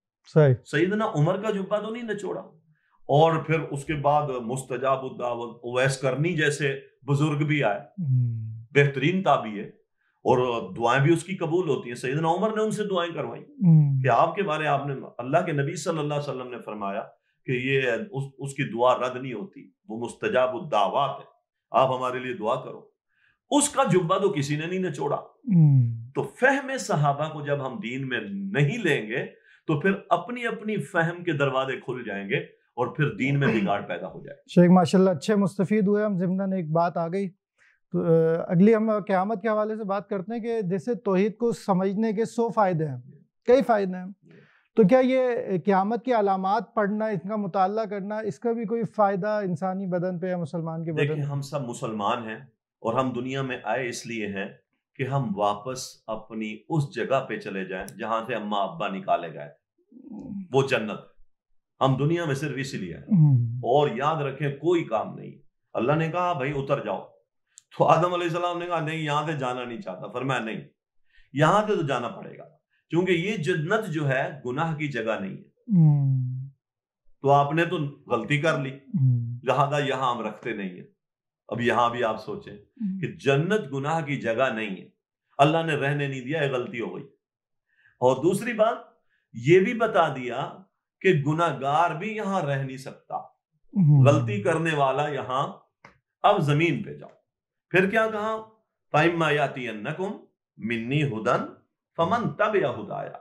سیدنا عمر کا جبہ تو نہیں نچوڑا, اور پھر اس کے بعد مستجاب الدعوت اویس کرنی جیسے بزرگ بھی آئے, بہترین تابعی ہے, اور دعائیں بھی اس کی قبول ہوتی ہیں. سیدنا عمر نے ان سے دعائیں کروائی کہ آپ کے بارے آپ نے, اللہ کے نبی صلی اللہ علیہ وسلم نے فرمایا کہ یہ اس, اس کی دعا رد نہیں ہوتی, وہ مستجاب الدعوات ہے, آپ ہمارے لیے دعا کرو. اس کا جبہ تو کسی نے نہیں نچوڑا. تو فہم صحابہ کو جب ہم دین میں نہیں لیں گے تو پھر اپنی اپنی فہم کے دروازے کھل جائیں گے اور پھر دین میں بگاڑ پیدا ہو جائے. شیخ ماشاءاللہ اچھے مستفید ہوئے ہم. ضمناً ایک بات آ گئی, تو اگلی ہم قیامت کے حوالے سے بات کرتے ہیں کہ جیسے توحید کو سمجھنے کے سو فائدے ہیں, کئی فائدے ہیں, تو کیا یہ قیامت کی علامات پڑھنا, اس کا مطالعہ کرنا, اس کا بھی کوئی فائدہ انسانی بدن پہ یا مسلمان کے بدن پہ؟ دیکھیں ہم سب مسلمان ہیں اور ہم دنیا میں آئے اس لیے ہیں کہ ہم واپس اپنی اس جگہ پہ چلے جائیں جہاں سے اماں ابا نکالے گئے, وہ جنت. ہم دنیا میں صرف اس لیے ہیں. اور یاد رکھیں کوئی کام نہیں, اللہ نے کہا بھائی اتر جاؤ, تو آدم علیہ السلام نے کہا نہیں یہاں سے جانا نہیں چاہتا. فرمایا نہیں, یہاں سے تو جانا پڑے گا, کیونکہ یہ جنت جو ہے گناہ کی جگہ نہیں ہے. تو آپ نے تو غلطی کر لی, لہذا یہاں ہم رکھتے نہیں ہیں. اب یہاں بھی آپ سوچیں کہ جنت گناہ کی جگہ نہیں ہے, اللہ نے رہنے نہیں دیا, یہ غلطی ہو گئی. اور دوسری بات یہ بھی بتا دیا کہ گناہگار بھی یہاں رہ نہیں سکتا, غلطی کرنے والا یہاں, اب زمین پہ جاؤ. پھر کیا کہا, فَإِمَّا يَأْتِيَنَّكُمْ مِنِّي هُدًى فَمَنْ تَبِعَ هُدَايَ,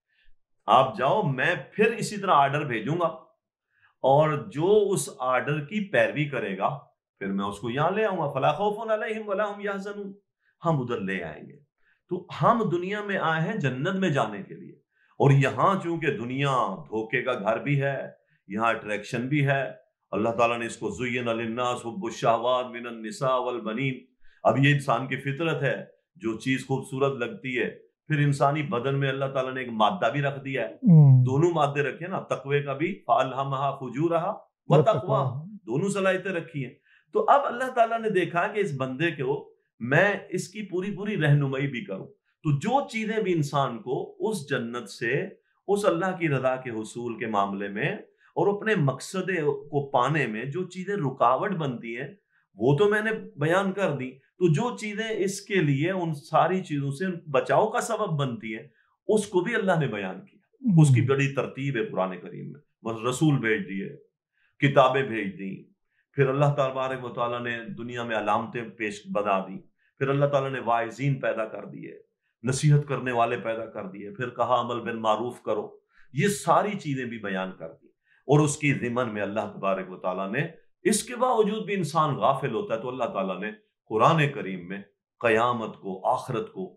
آپ جاؤ میں پھر اسی طرح آرڈر بھیجوں گا, اور جو اس آرڈر کی پیروی کرے گا پھر میں اس کو یہاں لے آؤں گا. فَلَا خَوْفٌ عَلَيْهِمْ وَلَا هُمْ يَحْزَنُونَ, ہم ادھر لے آئیں گے. تو ہم دنیا میں آئے ہیں جنت میں جانے کے لیے, اور یہاں چونکہ دنیا دھوکے کا گھر بھی ہے, یہاں اٹریکشن بھی ہے. اللہ تعالیٰ نے اس کو زُيِّنَ لِلنَّاسِ حُبُّ الشَّهَوَاتِ مِنَ النِّسَاءِ وَالْبَنِينَ, اب یہ انسان کی فطرت ہے, جو چیز خوبصورت لگتی ہے, پھر انسانی بدن میں اللہ تعالیٰ نے ایک مادہ بھی رکھ دیا ہے, دونوں مادے رکھے نا, تقوی کا بھی, فَأَلْهَمَهَا فُجُورَهَا وَتَقْوَاهَا, دونوں صلاحیتیں رکھی ہیں. تو اب اللہ تعالیٰ نے دیکھا کہ اس بندے کو میں اس کی پوری پوری رہنمائی بھی کروں, تو جو چیزیں بھی انسان کو اس جنت سے, اس اللہ کی رضا کے حصول کے معاملے میں اور اپنے مقصد کو پانے میں جو چیزیں رکاوٹ بنتی ہیں وہ تو میں نے بیان کر دی, تو جو چیزیں اس کے لیے ان ساری چیزوں سے بچاؤ کا سبب بنتی ہیں اس کو بھی اللہ نے بیان کیا. اس کی بڑی ترتیب ہے قرآن کریم میں. رسول بھیج دیے, کتابیں بھیج دیں, پھر اللہ تبارک و تعالیٰ نے دنیا میں علامتیں پیش بنا دی, پھر اللہ تعالیٰ نے واعظین پیدا کر دیے, نصیحت کرنے والے پیدا کر دیے, پھر کہا عمل بالمعروف کرو. یہ ساری چیزیں بھی بیان کر دی. اور اس کی ضمن میں اللہ تبارک و تعالیٰ نے, اس کے باوجود بھی انسان غافل ہوتا ہے تو اللہ تعالیٰ نے قرآن کریم میں قیامت کو, آخرت کو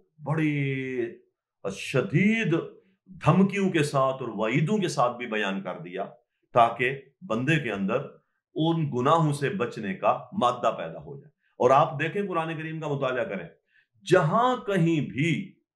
بڑی شدید دھمکیوں کے ساتھ اور وعیدوں کے ساتھ بھی بیان کر دیا تاکہ بندے کے اندر ان گناہوں سے بچنے کا مادہ پیدا ہو جائے. اور آپ دیکھیں قرآن کریم کا مطالعہ کریں, جہاں کہیں بھی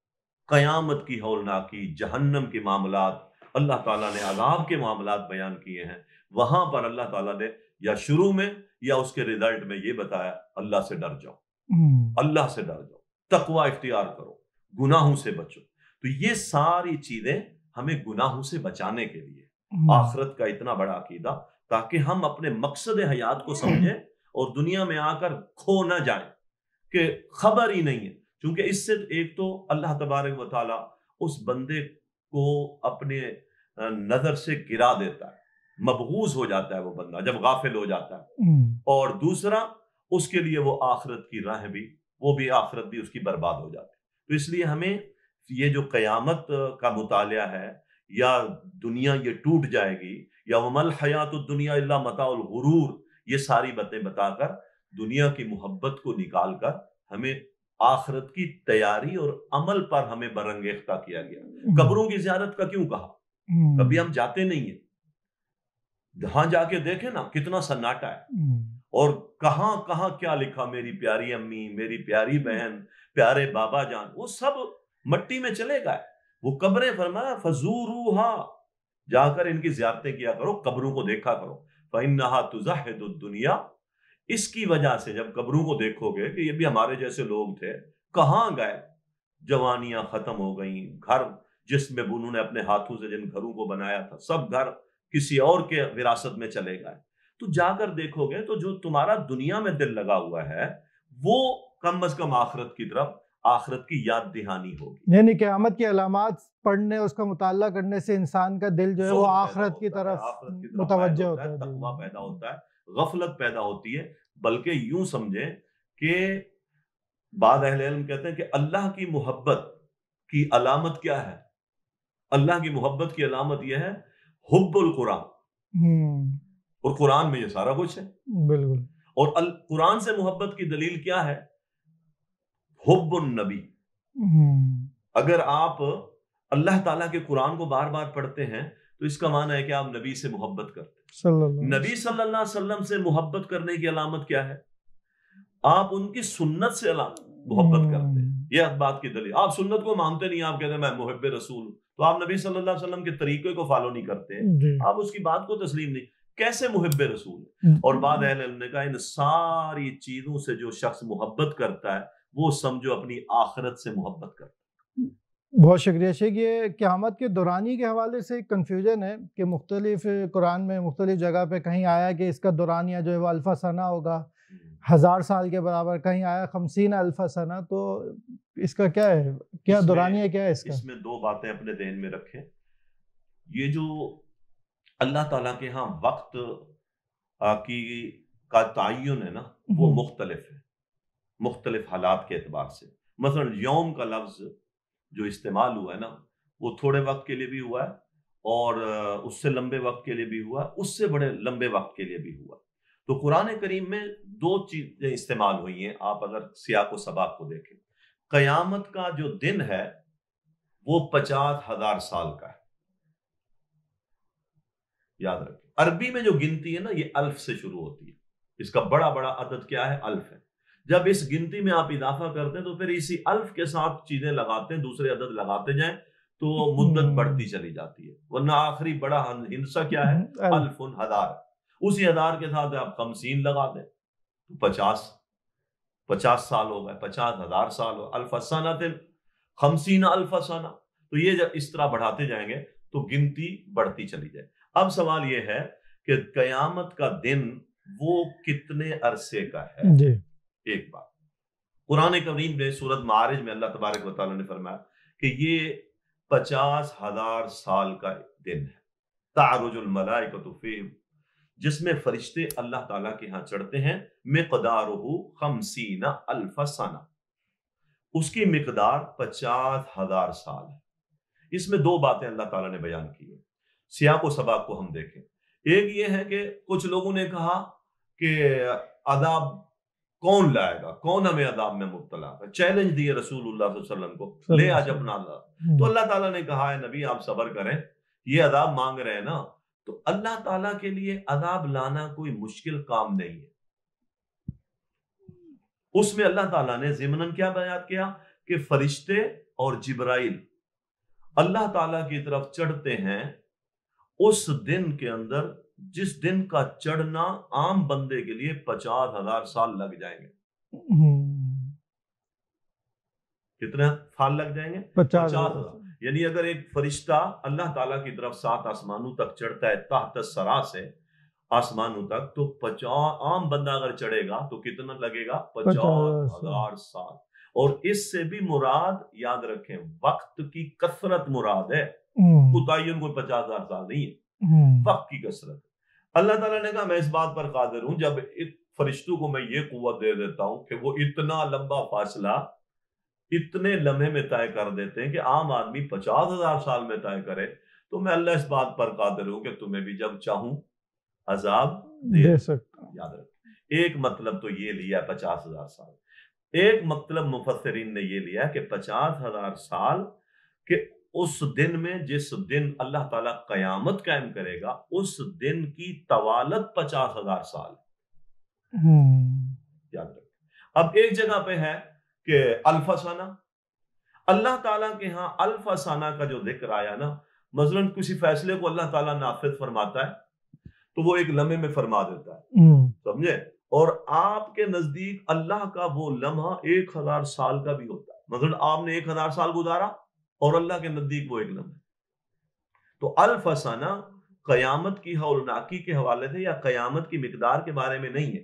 قیامت کی ہولناکی, جہنم کے معاملات, اللہ تعالیٰ نے عذاب کے معاملات بیان کیے ہیں, وہاں پر اللہ تعالیٰ نے یا شروع میں یا اس کے ریزلٹ میں یہ بتایا اللہ سے ڈر جاؤ, اللہ سے ڈر جاؤ, تقوی اختیار کرو, گناہوں سے بچو. تو یہ ساری چیزیں ہمیں گناہوں سے بچانے کے لیے, آخرت کا اتنا بڑا عقیدہ تاکہ ہم اپنے مقصد حیات کو سمجھیں اور دنیا میں آ کر کھو نہ جائیں کہ خبر ہی نہیں ہے. کیونکہ اس سے ایک تو اللہ تبارک و تعالیٰ اس بندے کو اپنے نظر سے گرا دیتا ہے, مبغوض ہو جاتا ہے وہ بندہ جب غافل ہو جاتا ہے, اور دوسرا اس کے لیے وہ آخرت کی راہ بھی, وہ بھی آخرت بھی اس کی برباد ہو جاتی ہے. تو اس لیے ہمیں یہ جو قیامت کا مطالعہ ہے, یا دنیا یہ ٹوٹ جائے گی, یا وما الحیات الدنیا الا متاع الغرور, یہ ساری باتیں بتا کر دنیا کی محبت کو نکال کر ہمیں آخرت کی تیاری اور عمل پر ہمیں برانگیختہ کیا گیا. قبروں کی زیارت کا کیوں کہا؟ کبھی ہم جاتے نہیں ہیں, جہاں جا کے دیکھیں نا کتنا سناٹا ہے, اور کہاں کہاں کیا لکھا, میری پیاری امی, میری پیاری بہن, پیارے بابا جان, وہ سب مٹی میں چلے گئے. وہ قبریں فرمایا فزوروہا, جا کر ان کی زیارتیں کیا کرو, قبروں کو دیکھا کرو. فإنہا تزہد الدنیا, اس کی وجہ سے جب قبروں کو دیکھو گے کہ یہ بھی ہمارے جیسے لوگ تھے, کہاں گئے, جوانیاں ختم ہو گئیں, گھر جس میں انہوں نے اپنے ہاتھوں سے جن گھروں کو بنایا تھا سب گھر کسی اور کے وراثت میں چلے گئے. تو جا کر دیکھو گے تو جو تمہارا دنیا میں دل لگا ہوا ہے وہ کم از کم آخرت کی طرف, آخرت کی یاد دہانی ہوگی. یعنی قیامت کی علامات پڑھنے, اس کا مطالعہ کرنے سے انسان کا دل جو ہے وہ آخرت کی طرف متوجہ ہوتا ہے, تقویٰ پیدا ہوتا ہے, غفلت پیدا ہوتی ہے. بلکہ یوں سمجھیں کہ بعض اہل علم کہتے ہیں کہ اللہ کی محبت کی علامت کیا ہے؟ اللہ کی محبت کی علامت یہ ہے حب القرآن, اور قرآن میں یہ سارا کچھ ہے. بالکل. اور قرآن سے محبت کی دلیل کیا ہے؟ حب النبی. اگر آپ اللہ تعالیٰ کے قرآن کو بار بار پڑھتے ہیں تو اس کا معنی ہے کہ آپ نبی سے محبت کرتے ہیں. نبی صلی اللہ علیہ وسلم سے محبت کرنے کی علامت کیا ہے؟ آپ ان کی سنت سے محبت کرتے ہیں. یہ بات کی دلیل. آپ سنت کو مانتے نہیں, آپ کہتے ہیں میں محب رسول, تو آپ نبی صلی اللہ علیہ وسلم کے طریقے کو فالو نہیں کرتے, آپ اس کی بات کو تسلیم نہیں, کیسے محب رسول؟ اور بعد اہل علم نے کہا ان ساری چیزوں سے جو شخص محبت کرتا ہے وہ سمجھو اپنی آخرت سے محبت کرتا ہے. بہت شکریہ شیخ. یہ قیامت کے دورانی کے حوالے سے ایک کنفیوژن ہے کہ مختلف قرآن میں مختلف جگہ پہ کہیں آیا کہ اس کا دورانیہ جو ہے وہ الف سنہ ہوگا, ہزار سال کے برابر, کہیں آیا خمسین الف سنہ. تو اس کا کیا ہے, کیا دورانیہ کیا ہے اس کا؟ اس میں دو باتیں اپنے ذہن میں رکھیں. یہ جو اللہ تعالیٰ کے ہاں وقت کی کا تعین ہے نا وہ مختلف ہے, مختلف حالات کے اعتبار سے. مثلا یوم کا لفظ جو استعمال ہوا ہے نا وہ تھوڑے وقت کے لیے بھی ہوا ہے, اور اس سے لمبے وقت کے لیے بھی ہوا ہے, اس سے بڑے لمبے وقت کے لیے بھی ہوا ہے. تو قرآن کریم میں دو چیزیں استعمال ہوئی ہیں. آپ اگر سیاق و سباق کو دیکھیں, قیامت کا جو دن ہے وہ پچاس ہزار سال کا ہے, یاد رکھیں. عربی میں جو گنتی ہے نا یہ الف سے شروع ہوتی ہے, اس کا بڑا بڑا عدد کیا ہے؟ الف ہے. جب اس گنتی میں آپ اضافہ کرتے ہیں تو پھر اسی الف کے ساتھ چیزیں لگاتے ہیں, دوسرے عدد لگاتے جائیں تو مدت بڑھتی چلی جاتی ہے. ورنہ آخری بڑا ہندسہ کیا ہے؟ الف ہزار. اسی ہزار کے ساتھ آپ خمسین لگا دیں تو پچاس پچاس سال ہو گئے, پچاس ہزار سال ہو, الف سنۃ خمسین الف سنہ. تو یہ جب اس طرح بڑھاتے جائیں گے تو گنتی بڑھتی چلی جائے. اب سوال یہ ہے کہ قیامت کا دن وہ کتنے عرصے کا ہے؟ جی. ایک بات. قرآن کریم میں سورۃ معارج میں اللہ تبارک و تعالیٰ نے فرمایا کہ یہ پچاس ہزار سال کا دن ہے، تعرج الملائکۃ فیہ، جس میں فرشتے اللہ تعالیٰ کے ہاں چڑھتے ہیں، مقدارہ خمسین الف سنہ، اس کی مقدار پچاس ہزار سال ہے۔ اس میں دو باتیں اللہ تعالیٰ نے بیان کی ہیں، سیاق و سباق کو ہم دیکھیں۔ ایک یہ ہے کہ کچھ لوگوں نے کہا کہ عذاب کون لائے گا، کون ہمیں عذاب میں مبتلا ہے، چیلنج دیے رسول اللہ صلی اللہ علیہ وسلم کو، لے آج اپنا عذاب۔ تو اللہ تعالیٰ نے کہا ہے نبی آپ صبر کریں، یہ عذاب مانگ رہے ہیں نا، تو اللہ تعالیٰ کے لیے عذاب لانا کوئی مشکل کام نہیں ہے۔ اس میں اللہ تعالیٰ نے ضمناً کیا بیان کیا کہ فرشتے اور جبرائیل اللہ تعالیٰ کی طرف چڑھتے ہیں اس دن کے اندر جس دن کا چڑھنا عام بندے کے لیے پچاس ہزار سال لگ جائیں گے۔ کتنے سال لگ جائیں گے؟ پچاس ہزار۔ یعنی اگر ایک فرشتہ اللہ تعالیٰ کی طرف سات آسمانوں تک چڑھتا ہے تحت الثری سے آسمانوں تک، تو پچاس عام بندہ اگر چڑھے گا تو کتنا لگے گا؟ پچاس ہزار سال۔ اور اس سے بھی مراد یاد رکھیں وقت کی کثرت مراد ہے، متعین کوئی پچاس ہزار سال نہیں ہے، وقت کی کثرت۔ اللہ تعالیٰ نے کہا میں اس بات پر قادر ہوں، جب فرشتوں کو میں یہ قوت دے دیتا ہوں کہ وہ اتنا لمبا فاصلہ اتنے لمحے میں طے کر دیتے ہیں کہ عام آدمی پچاس ہزار سال میں طے کرے، تو میں اللہ اس بات پر قادر ہوں کہ تمہیں بھی جب چاہوں عذاب دے سکتا ہوں۔ یاد رکھ، ایک مطلب تو یہ لیا پچاس ہزار سال، ایک مطلب مفسرین نے یہ لیا کہ پچاس ہزار سال کہ اس دن میں جس دن اللہ تعالیٰ قیامت قائم کرے گا اس دن کی طوالت پچاس ہزار سال۔ یاد رکھ، اب ایک جگہ پہ ہے کہ الف سنہ، اللہ تعالیٰ کے ہاں الف سنہ کا جو ذکر آیا نا، مثلاً کسی فیصلے کو اللہ تعالیٰ نافذ فرماتا ہے تو وہ ایک لمحے میں فرما دیتا ہے، سمجھے؟ اور آپ کے نزدیک اللہ کا وہ لمحہ ایک ہزار سال کا بھی ہوتا ہے، مثلاً آپ نے ایک ہزار سال گزارا اور اللہ کے نزدیک وہ ایک لمحہ۔ تو الف سنہ قیامت کی ہولناکی کے حوالے سے یا قیامت کی مقدار کے بارے میں نہیں ہے۔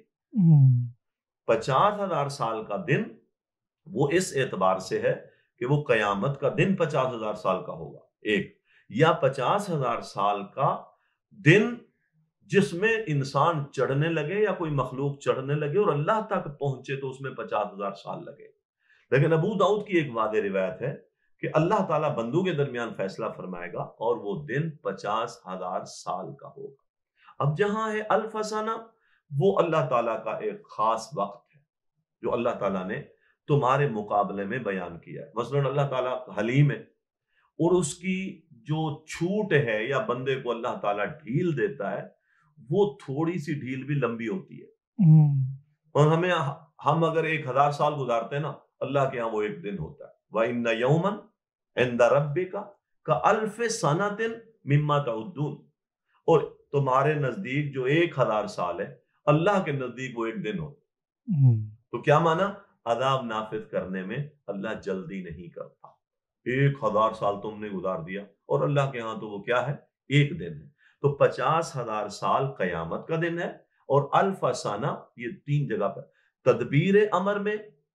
پچاس ہزار سال کا دن وہ اس اعتبار سے ہے کہ وہ قیامت کا دن پچاس ہزار سال کا ہوگا ایک، یا پچاس ہزار سال کا دن جس میں انسان چڑھنے لگے یا کوئی مخلوق چڑھنے لگے اور اللہ تک پہنچے تو اس میں پچاس ہزار سال لگے۔ لیکن ابو داؤد کی ایک واضح روایت ہے کہ اللہ تعالیٰ بندوں کے درمیان فیصلہ فرمائے گا اور وہ دن پچاس ہزار سال کا ہوگا۔ اب جہاں ہے الف سنہ، وہ اللہ تعالیٰ کا ایک خاص وقت ہے جو اللہ تعالیٰ نے تمہارے مقابلے میں بیان کیا ہے۔ مثلاً اللہ تعالیٰ حلیم ہے اور اس کی جو چھوٹ ہے یا بندے کو اللہ تعالیٰ ڈھیل دیتا ہے وہ تھوڑی سی ڈھیل بھی لمبی ہوتی ہے، اور ہمیں ہم اگر ایک ہزار سال گزارتے ہیں نا، اللہ کے ہاں وہ ایک دن ہوتا ہے۔ وَإِنَّ يَوْمًا عِنْدَ رَبِّكَ كَأَلْفِ سَنَةٍ مِمَّا تَعُدُّونَ، اور تمہارے نزدیک جو ایک ہزار سال ہے اللہ کے نزدیک وہ ایک دن ہوتا۔ تو کیا مانا؟ عذاب نافذ کرنے میں اللہ جلدی نہیں کرتا۔ ایک ہزار سال تم نے گزار دیا اور اللہ کے ہاں تو وہ کیا ہے؟ ایک دن ہے۔ تو پچاس ہزار سال قیامت کا دن ہے، اور الف سنہ یہ تین جگہ پر تدبیر امر میں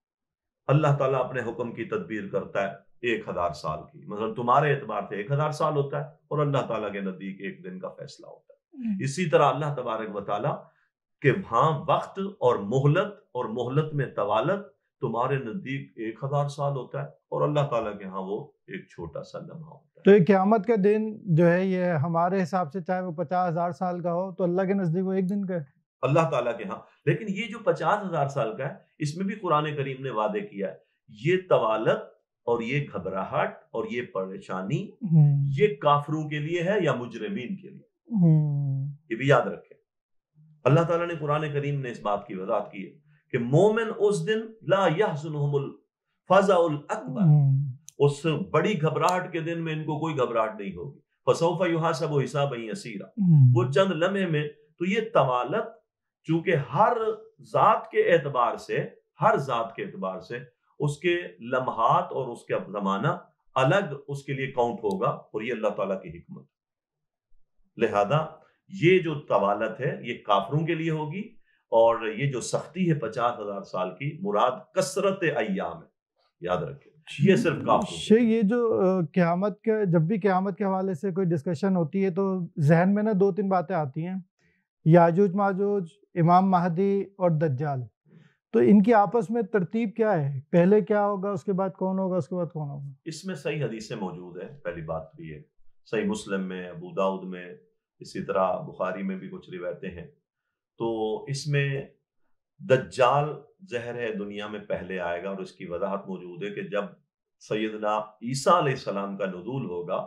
اللہ تعالیٰ اپنے حکم کی تدبیر کرتا ہے ایک ہزار سال کی، مثلا تمہارے اعتبار سے ایک ہزار سال ہوتا ہے اور اللہ تعالیٰ کے نزدیک ایک دن کا فیصلہ ہوتا ہے۔ اسی طرح اللہ تبارک و تعالیٰ کہ وہاں وقت اور مہلت اور مہلت میں طوالت تمہارے نزدیک ایک ہزار سال ہوتا ہے اور اللہ تعالیٰ کے ہاں وہ ایک چھوٹا سا لمحہ ہوتا ہے۔ تو یہ قیامت کا دن جو ہے یہ ہمارے حساب سے چاہے وہ پچاس ہزار سال کا ہو تو اللہ کے نزدیک وہ ایک دن کا ہے اللہ تعالیٰ کے ہاں۔ لیکن یہ جو پچاس ہزار سال کا ہے اس میں بھی قرآن کریم نے وعدے کیا ہے یہ طوالت اور یہ گھبراہٹ اور یہ پریشانی یہ کافروں کے لیے ہے یا مجرمین کے لیے، یہ بھی یاد رکھیں۔ اللہ تعالیٰ نے قرآن کریم نے اس بات کی وضاحت کی ہے کہ مومن اس دن لا یحزنہم الفزع الاکبر، اس بڑی گھبراہٹ کے دن میں ان کو کوئی گھبراہٹ نہیں ہوگی۔ فسوف یحاسب حسابا یسیرا، وہ چند لمحے میں۔ تو یہ طوالت چونکہ ہر ذات کے اعتبار سے ہر ذات کے اعتبار سے اس کے لمحات اور اس کا زمانہ الگ اس کے لیے کاؤنٹ ہوگا، اور یہ اللہ تعالیٰ کی حکمت۔ لہذا یہ جو طوالت ہے یہ کافروں کے لیے ہوگی اور یہ جو سختی ہے پچاس ہزار سال کی، مراد کثرت ایام ہے، یاد رکھیں یہ صرف کافروں شیخ یہ جو قیامت کے جب بھی قیامت کے حوالے سے کوئی ڈسکشن ہوتی ہے تو ذہن میں نا دو تین باتیں آتی ہیں، یاجوج ماجوج، امام مہدی اور دجال، تو ان کی آپس میں ترتیب کیا ہے؟ پہلے کیا ہوگا، اس کے بعد کون ہوگا، اس کے بعد کون ہوگا؟ اس میں صحیح حدیثیں موجود ہیں، پہلی بات تو یہ صحیح مسلم میں، ابو داؤد میں، اسی طرح بخاری میں بھی کچھ روایتیں ہیں۔ تو اس میں دجال زہر ہے دنیا میں پہلے آئے گا، اور اس کی وضاحت موجود ہے کہ جب سیدنا عیسیٰ علیہ السلام کا نزول ہوگا،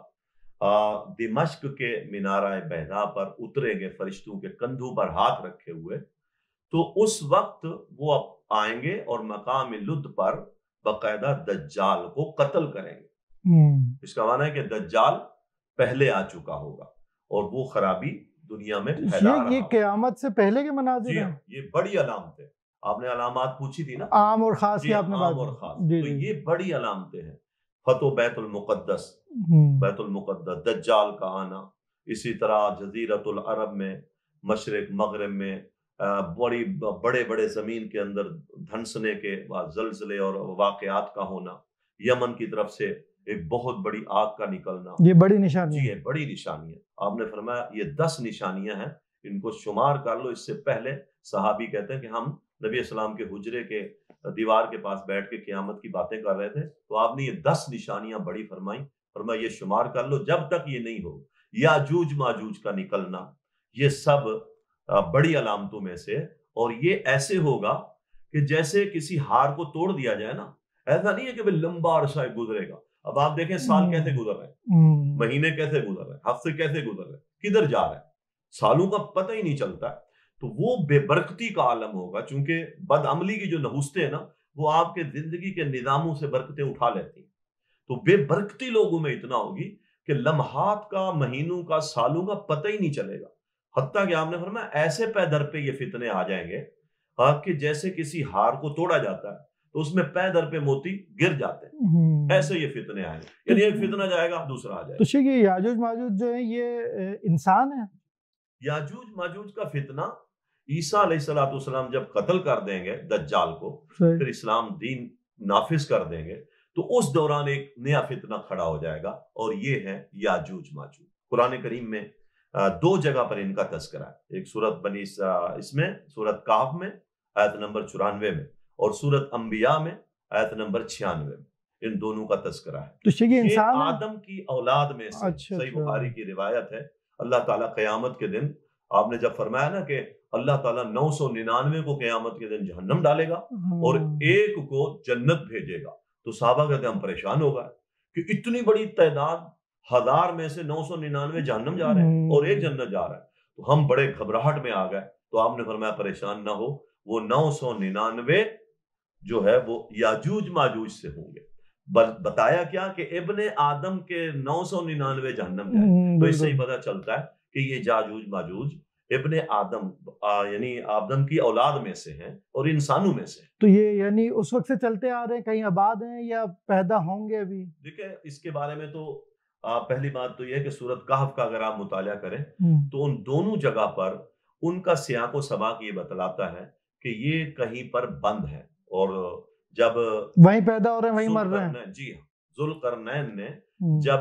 دمشق کے مینارہ بیضاء پر اتریں گے فرشتوں کے کندھوں پر ہاتھ رکھے ہوئے، تو اس وقت وہ آئیں گے اور مقام لد پر باقاعدہ دجال کو قتل کریں گے۔ اس کا معنی ہے کہ دجال پہلے آ چکا ہوگا اور وہ خرابی دنیا میں پھیلا رہا۔ یہ قیامت سے پہلے کے مناظر ہیں؟ یہ بڑی علامتیں، آپ نے علامات پوچھی تھی نا، عام اور خاص کی آپ نے بات، عام اور خاص، تو یہ بڑی علامتیں ہیں۔ فتح بیت المقدس، بیت المقدس، دجال کا آنا، اسی طرح جزیرت العرب میں، مشرق مغرب میں بڑی بڑے بڑے زمین کے اندر دھنسنے کے زلزلے اور واقعات کا ہونا، یمن کی طرف سے ایک بہت بڑی آگ کا نکلنا، یہ بڑی نشانی جی ہے، بڑی نشانی ہے۔ آپ نے فرمایا یہ دس نشانیاں ہیں، ان کو شمار کر لو۔ اس سے پہلے صحابی کہتے ہیں کہ ہم نبی السلام کے حجرے کے دیوار کے پاس بیٹھ کے قیامت کی باتیں کر رہے تھے، تو آپ نے یہ دس نشانیاں بڑی فرمائیں، فرمایا یہ شمار کر لو، جب تک یہ نہیں ہو یاجوج ماجوج کا نکلنا، یہ سب بڑی علامتوں میں سے۔ اور یہ ایسے ہوگا کہ جیسے کسی ہار کو توڑ دیا جائے نا، ایسا نہیں ہے کہ لمبا عرصہ گزرے گا۔ اب آپ دیکھیں سال کیسے گزر رہے ہیں، مہینے کیسے گزر رہے ہیں، ہفتے کیسے گزر رہے ہیں، کدھر جا رہے ہیں، سالوں کا پتہ ہی نہیں چلتا ہے۔ تو وہ بے برکتی کا عالم ہوگا، چونکہ بد عملی کی جو نحوستیں ہیں نا، وہ آپ کے زندگی کے نظاموں سے برکتیں اٹھا لیتی ہیں۔ تو بے برکتی لوگوں میں اتنا ہوگی کہ لمحات کا، مہینوں کا، سالوں کا پتہ ہی نہیں چلے گا۔ حتیٰ کہ آپ نے فرمایا ایسے پے در پہ یہ فتنے آ جائیں گے کہ جیسے کسی ہار کو توڑا جاتا ہے تو اس میں پے در پہ موتی گر جاتے ہیں، ایسے یہ فتنے آئیں گے، یعنی ایک فتنہ جائے گا دوسرا آ جائے گا۔ تو یہ یاجوج ماجوج جو ہیں یہ انسان ہیں؟ یاجوج ماجوج کا فتنہ عیسیٰ علیہ السلام جب قتل کر دیں گے دجال کو، پھر اسلام دین نافذ کر دیں گے، تو اس دوران ایک نیا فتنہ کھڑا ہو جائے گا، اور یہ ہے یاجوج ماجوج۔ قرآن کریم میں دو جگہ پر ان کا تذکرہ ہے، ایک سورت بنی اس میں سورت کہف میں آیت نمبر چورانوے میں، اور سورت انبیاء میں آیت نمبر چھیانوے میں، ان دونوں کا تذکرہ ہے۔ تو یہ انسان آدم کی اولاد میں سے، صحیح بخاری کی روایت ہے، اللہ تعالیٰ قیامت کے دن، آپ نے جب فرمایا نا کہ اللہ تعالیٰ نو سو ننانوے کو قیامت کے دن جہنم ڈالے گا اور ایک کو جنت بھیجے گا، تو صحابہ کہتے ہیں ہم پریشان ہو گئے کہ اتنی بڑی تعداد، ہزار میں سے نو سو ننانوے جہنم جا رہے ہیں اور ایک جنت جا رہا ہے، تو ہم بڑے گھبراہٹ میں آ گئے۔ تو آپ نے فرمایا پریشان نہ ہو، وہ نو سو ننانوے جو ہے وہ یاجوج ماجوج سے ہوں گے۔ بتایا کیا کہ ابن آدم کے نو سو ننانوے جہنم جائیں، تو اس سے ہی پتہ چلتا ہے کہ یہ یاجوج ماجوج ابن آدم یعنی آدم کی اولاد میں سے ہیں اور انسانوں میں سے۔ تو یہ یعنی اس وقت سے چلتے آ رہے ہیں، کہیں آباد ہیں یا پیدا ہوں گے ابھی؟ دیکھیں اس کے بارے میں تو پہلی بات تو یہ ہے کہ سورت کہف کا اگر آپ مطالعہ کریں تو ان دونوں جگہ پر ان کا سیاق و سباق یہ بتلاتا ہے کہ یہ کہیں پر بند ہے، اور جب وہیں پیدا ہو رہے ہیں وہیں مر رہے ہیں۔ جی ہاں، ذوالقرنین نے جب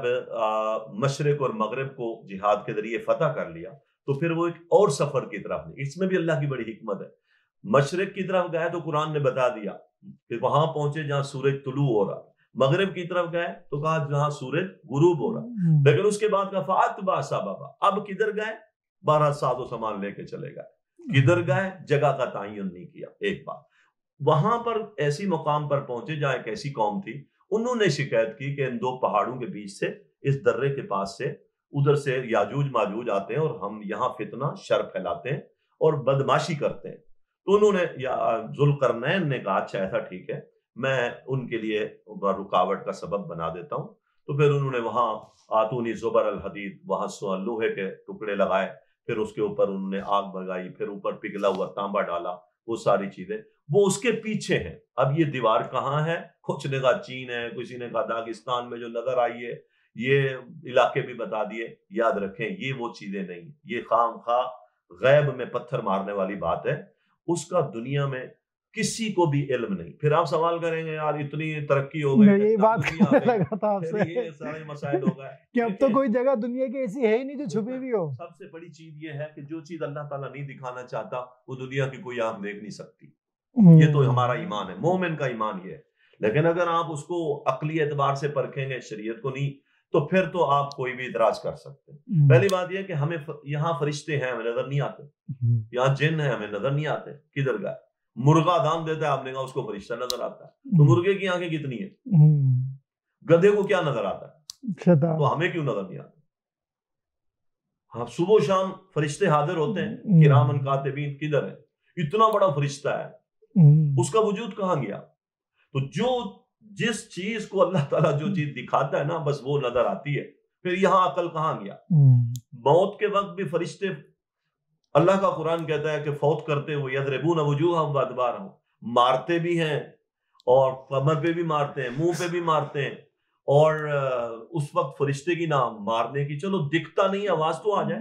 مشرق اور مغرب کو جہاد کے ذریعے فتح کر لیا تو پھر وہ ایک اور سفر کی طرف، اس میں بھی اللہ کی بڑی حکمت ہے، مشرق کی طرف گئے تو قرآن نے بتا دیا کہ وہاں پہنچے جہاں سورج طلوع ہو رہا، مغرب کی طرف گئے تو کہا جہاں سورج غروب ہو رہا، لیکن اس کے بعد کا فَأَتْبَعَ سَبَبًا، اب کدھر گئے؟ بارہ ساز و سامان لے کے چلے گئے، کدھر گئے جگہ کا تعین نہیں کیا۔ ایک بات، وہاں پر ایسی مقام پر پہنچے جہاں ایک ایسی قوم تھی، انہوں نے شکایت کی کہ ان دو پہاڑوں کے بیچ سے، اس درے کے پاس سے ادھر سے یاجوج ماجوج آتے ہیں اور ہم یہاں فتنہ شر پھیلاتے ہیں اور بدماشی کرتے ہیں۔ تو انہوں نے ذوالقرنین نے کہا اچھا ایسا ٹھیک ہے، میں ان کے لیے رکاوٹ کا سبب بنا دیتا ہوں۔ تو پھر انہوں نے وہاں آتونی زبر الحدید، وہاں لوہے کے ٹکڑے لگائے، پھر اس کے اوپر انہوں نے آگ بھگائی، پھر اوپر پگھلا ہوا تانبا ڈالا، وہ ساری چیزیں وہ اس کے پیچھے ہیں۔ اب یہ دیوار کہاں ہے؟ کچھ نے کہا چین ہے، کسی نے کہا داغستان میں جو نظر آئی ہے، یہ علاقے بھی بتا دیے۔ یاد رکھیں یہ وہ چیزیں نہیں، یہ خام خواہ غیب میں پتھر مارنے والی بات ہے۔ اس کا دنیا میں کسی کو بھی علم نہیں. پھر آپ سوال کریں گے یار اتنی ترقی ہو گئی, یہی بات کرنے لگا تھا آپ سے, یہ سارے مسائل ہو گئے کہ اب تو کوئی جگہ دنیا کی ایسی ہے ہی نہیں جو چھپی ہوئی ہو. سب سے بڑی چیز یہ ہے کہ جو چیز اللہ تعالیٰ نہیں دکھانا چاہتا وہ دنیا کی کوئی آنکھ دیکھ نہیں سکتی. یہ تو ہمارا ایمان ہے, مومن کا ایمان یہ ہے. لیکن اگر آپ اس کو عقلی اعتبار سے پرکھیں گے, شریعت کو نہیں, تو پھر تو آپ کوئی بھی اعتراض کر سکتے ہیں. پہلی بات یہ کہ ہمیں یہاں فرشتے ہیں ہمیں نظر نہیں آتے, یہاں جن ہیں ہمیں نظر نہیں آتے. کدھر گئے؟ مرغا دام دیتا ہے آپ نے کہا اس کو فرشتہ نظر آتا ہے, تو مرغے کی آنکھیں کتنی ہیں؟ گدھے کو کیا نظر آتا ہے؟ تو ہمیں کیوں نظر نہیں آتا؟ ہاں, صبح و شام فرشتے حاضر ہوتے ہیں, کرامن کاتبین کدھر ہے؟ اتنا بڑا فرشتہ ہے, اس کا وجود کہاں گیا؟ تو جو جس چیز کو اللہ تعالیٰ جو چیز دکھاتا ہے نا بس وہ نظر آتی ہے. پھر یہاں عقل کہاں گیا؟ موت کے وقت بھی فرشتے, اللہ کا قرآن کہتا ہے کہ فوت کرتے ہوئے یضربون وجوہہم وادبارہم, مارتے بھی ہیں اور کمر پہ بھی مارتے ہیں, منہ پہ بھی مارتے ہیں. اور اس وقت فرشتے کی نام مارنے کی, چلو دکھتا نہیں, آواز تو آ جائے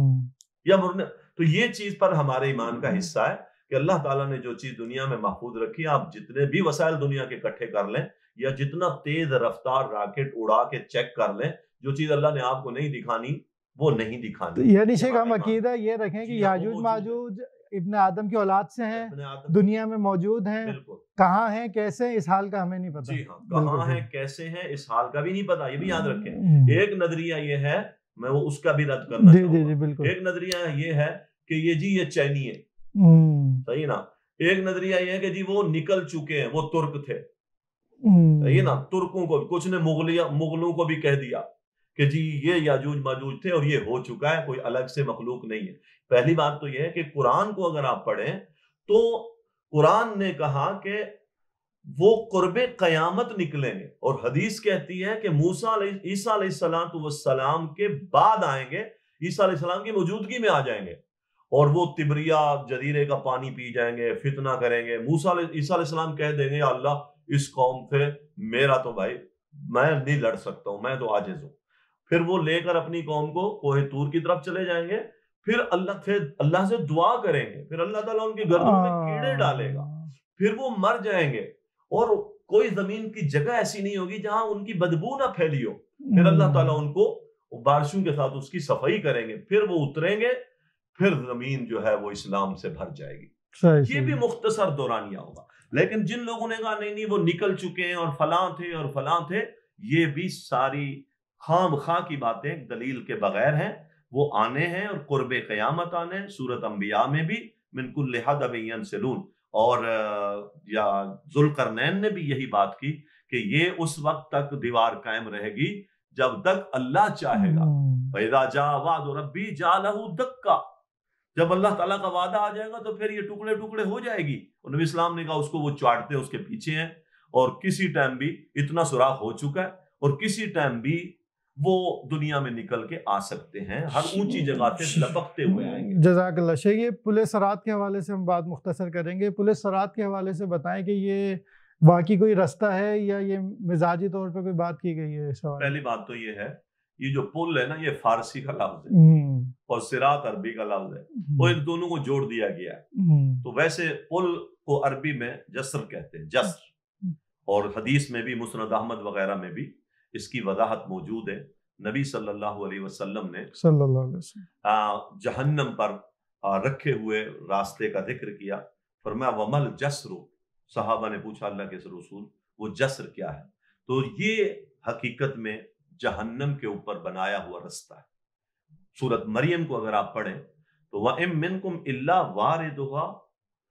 یا مرنے. تو یہ چیز پر ہمارے ایمان کا حصہ ہے کہ اللہ تعالیٰ نے جو چیز دنیا میں محفوظ رکھی ہے, آپ جتنے بھی وسائل دنیا کے اکٹھے کر لیں یا جتنا تیز رفتار راکٹ اڑا کے چیک کر لیں, جو چیز اللہ نے آپ کو نہیں دکھانی وہ نہیں دکھانی. یعنی شیخ ہم عقیدہ یہ رکھیں کہ یاجوج ماجوج ابن آدم کی اولاد سے ہیں, دنیا میں موجود ہیں, کہاں ہیں کیسے اس حال کا ہمیں نہیں پتا. جی ہاں, کہاں ہیں کیسے ہیں اس حال کا بھی نہیں پتا, یہ بھی یاد رکھیں. ایک نظریہ یہ ہے, میں وہ اس کا بھی رد کرنا چاہوں گا. ایک نظریہ یہ ہے کہ یہ جی یہ چینی ہے, صحیح نا. ایک نظریہ یہ ہے کہ جی وہ نکل چکے ہیں, وہ ترک تھے, صحیح نا. ترکوں کو کچھ نے مغلوں کو بھی کہہ دیا کہ جی یہ یاجوج ماجوج تھے اور یہ ہو چکا ہے, کوئی الگ سے مخلوق نہیں ہے. پہلی بات تو یہ ہے کہ قرآن کو اگر آپ پڑھیں تو قرآن نے کہا کہ وہ قرب قیامت نکلیں گے, اور حدیث کہتی ہے کہ موسیٰ علیہ عیسیٰ علیہ السلام کے بعد آئیں گے, عیسیٰ علیہ السلام کی موجودگی میں آ جائیں گے, اور وہ تبریا جزیرے کا پانی پی جائیں گے, فتنہ کریں گے. موسیٰ علیہ عیسیٰ علیہ السلام کہہ دیں گے یا اللہ اس قوم سے میرا تو بھائی میں نہیں لڑ سکتا ہوں, میں تو عاجز ہوں. پھر وہ لے کر اپنی قوم کو کوہ طور کی طرف چلے جائیں گے, پھر اللہ سے اللہ سے دعا کریں گے, پھر اللہ تعالیٰ ان کی گردنوں میں کیڑے ڈالے گا, پھر وہ مر جائیں گے, اور کوئی زمین کی جگہ ایسی نہیں ہوگی جہاں ان کی بدبو نہ پھیلی ہو. پھر اللہ تعالیٰ ان کو بارشوں کے ساتھ اس کی صفائی کریں گے, پھر وہ اتریں گے, پھر زمین جو ہے وہ اسلام سے بھر جائے گی. یہ بھی مختصر دورانیہ ہوگا. لیکن جن لوگوں نے کہا نہیں نہیں وہ نکل چکے ہیں اور فلاں تھے اور فلاں تھے, یہ بھی ساری خام خواہ کی باتیں دلیل کے بغیر ہیں. وہ آنے ہیں اور قرب قیامت آنے ہیں. سورۃ انبیاء میں بھی من کل حدب ینسلون, اور یا ذوالقرنین نے بھی یہی بات کی کہ یہ اس وقت تک دیوار قائم رہے گی جب تک اللہ چاہے گا. فَإِذَا جَاءَ وَعْدُ رَبِّي جَعَلَهُ دَكَّا, جب اللہ تعالیٰ کا وعدہ آ جائے گا تو پھر یہ ٹکڑے ٹکڑے ہو جائے گی. اور نبی اسلام نے کہا اس کو وہ چاٹتے اس کے پیچھے ہیں, اور کسی ٹائم بھی اتنا سوراخ ہو چکا ہے, اور کسی ٹائم بھی وہ دنیا میں نکل کے آ سکتے ہیں, ہر اونچی جگہ سے لپکتے ہوئے آئیں گے. جزاک اللہ شیخ. یہ پل صراط کے حوالے سے ہم بات مختصر کریں گے. پل صراط کے حوالے سے بتائیں کہ یہ واقعی کوئی رستہ ہے یا یہ مزاجی طور پہ کوئی بات کی گئی ہے؟ پہلی بات تو یہ ہے, یہ جو پل ہے نا یہ فارسی کا لفظ ہے اور صراط عربی کا لفظ ہے, وہ ان دونوں کو جوڑ دیا گیا ہے. تو ویسے پل کو عربی میں جسر کہتے ہیں, جسر, اور حدیث میں بھی مسند احمد وغیرہ میں بھی اس کی وضاحت موجود ہے. نبی صلی اللہ علیہ وسلم نے صلی اللہ علیہ وسلم جہنم پر رکھے ہوئے راستے کا ذکر کیا. فرمایا ومل جسر, صحابہ نے پوچھا اللہ کے رسول وہ جسر کیا ہے؟ تو یہ حقیقت میں جہنم کے اوپر بنایا ہوا رستہ ہے. سورۃ مریم کو اگر آپ پڑھیں تو وَإِن مِّنكُمْ إِلَّا وَارِدُهَا,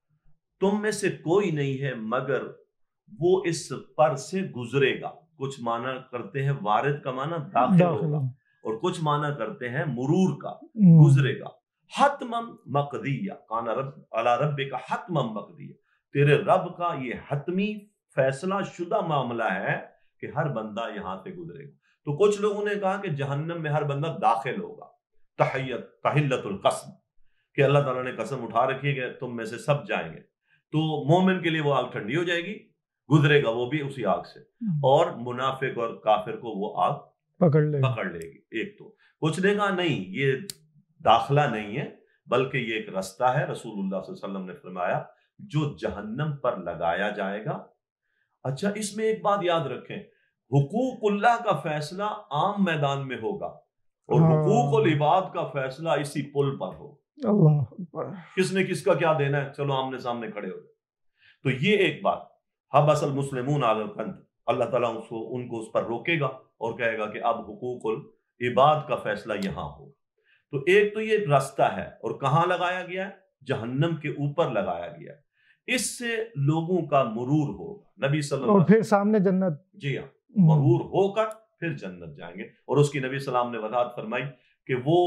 تم میں سے کوئی نہیں ہے مگر وہ اس پر سے گزرے گا. کچھ معنی کرتے ہیں وارد کا معنی داخل ہوگا, اور کچھ معنی کرتے ہیں مرور کا, گزرے گا. حتمم مقضیہ, کان رب علی ربک حتمم مقضیہ, تیرے رب کا یہ حتمی فیصلہ شدہ معاملہ ہے کہ ہر بندہ یہاں سے گزرے گا. تو کچھ لوگوں نے کہا کہ جہنم میں ہر بندہ داخل ہوگا, تحیت تحلت القسم, کہ اللہ تعالیٰ نے قسم اٹھا رکھی ہے کہ تم میں سے سب جائیں گے. تو مومن کے لیے وہ آگ ٹھنڈی ہو جائے گی, گزرے گا وہ بھی اسی آگ سے, اور منافق اور کافر کو وہ آگ پکڑ لے پکڑ لے گی. ایک تو کچھ نے کہا نہیں یہ داخلہ نہیں ہے, بلکہ یہ ایک رستہ ہے، رسول اللہ صلی اللہ علیہ وسلم نے فرمایا، جو جہنم پر لگایا جائے گا۔ اچھا، اس میں ایک بات یاد رکھیں، حقوق اللہ کا فیصلہ عام میدان میں ہوگا اور حقوق العباد کا فیصلہ اسی پل پر ہوگا۔ اللہ اکبر، کس نے کس کا کیا دینا ہے، چلو آمنے سامنے کھڑے ہو جائے۔ تو یہ ایک بات، حبس المسلمون علی القتل، اللہ تعالیٰ اس کو ان کو اس پر روکے گا اور کہے گا کہ اب حقوق العباد کا فیصلہ یہاں ہوگا۔ تو ایک تو یہ راستہ ہے، اور کہاں لگایا گیا ہے؟ جہنم کے اوپر لگایا گیا ہے۔ اس سے لوگوں کا مرور ہوگا، نبی صلی اللہ علیہ وسلم، اور پھر سامنے جنت، جی ہاں، مرور ہو کر پھر جنت جائیں گے۔ اور اس کی نبی صلی اللہ علیہ وسلم نے وضاحت فرمائی کہ وہ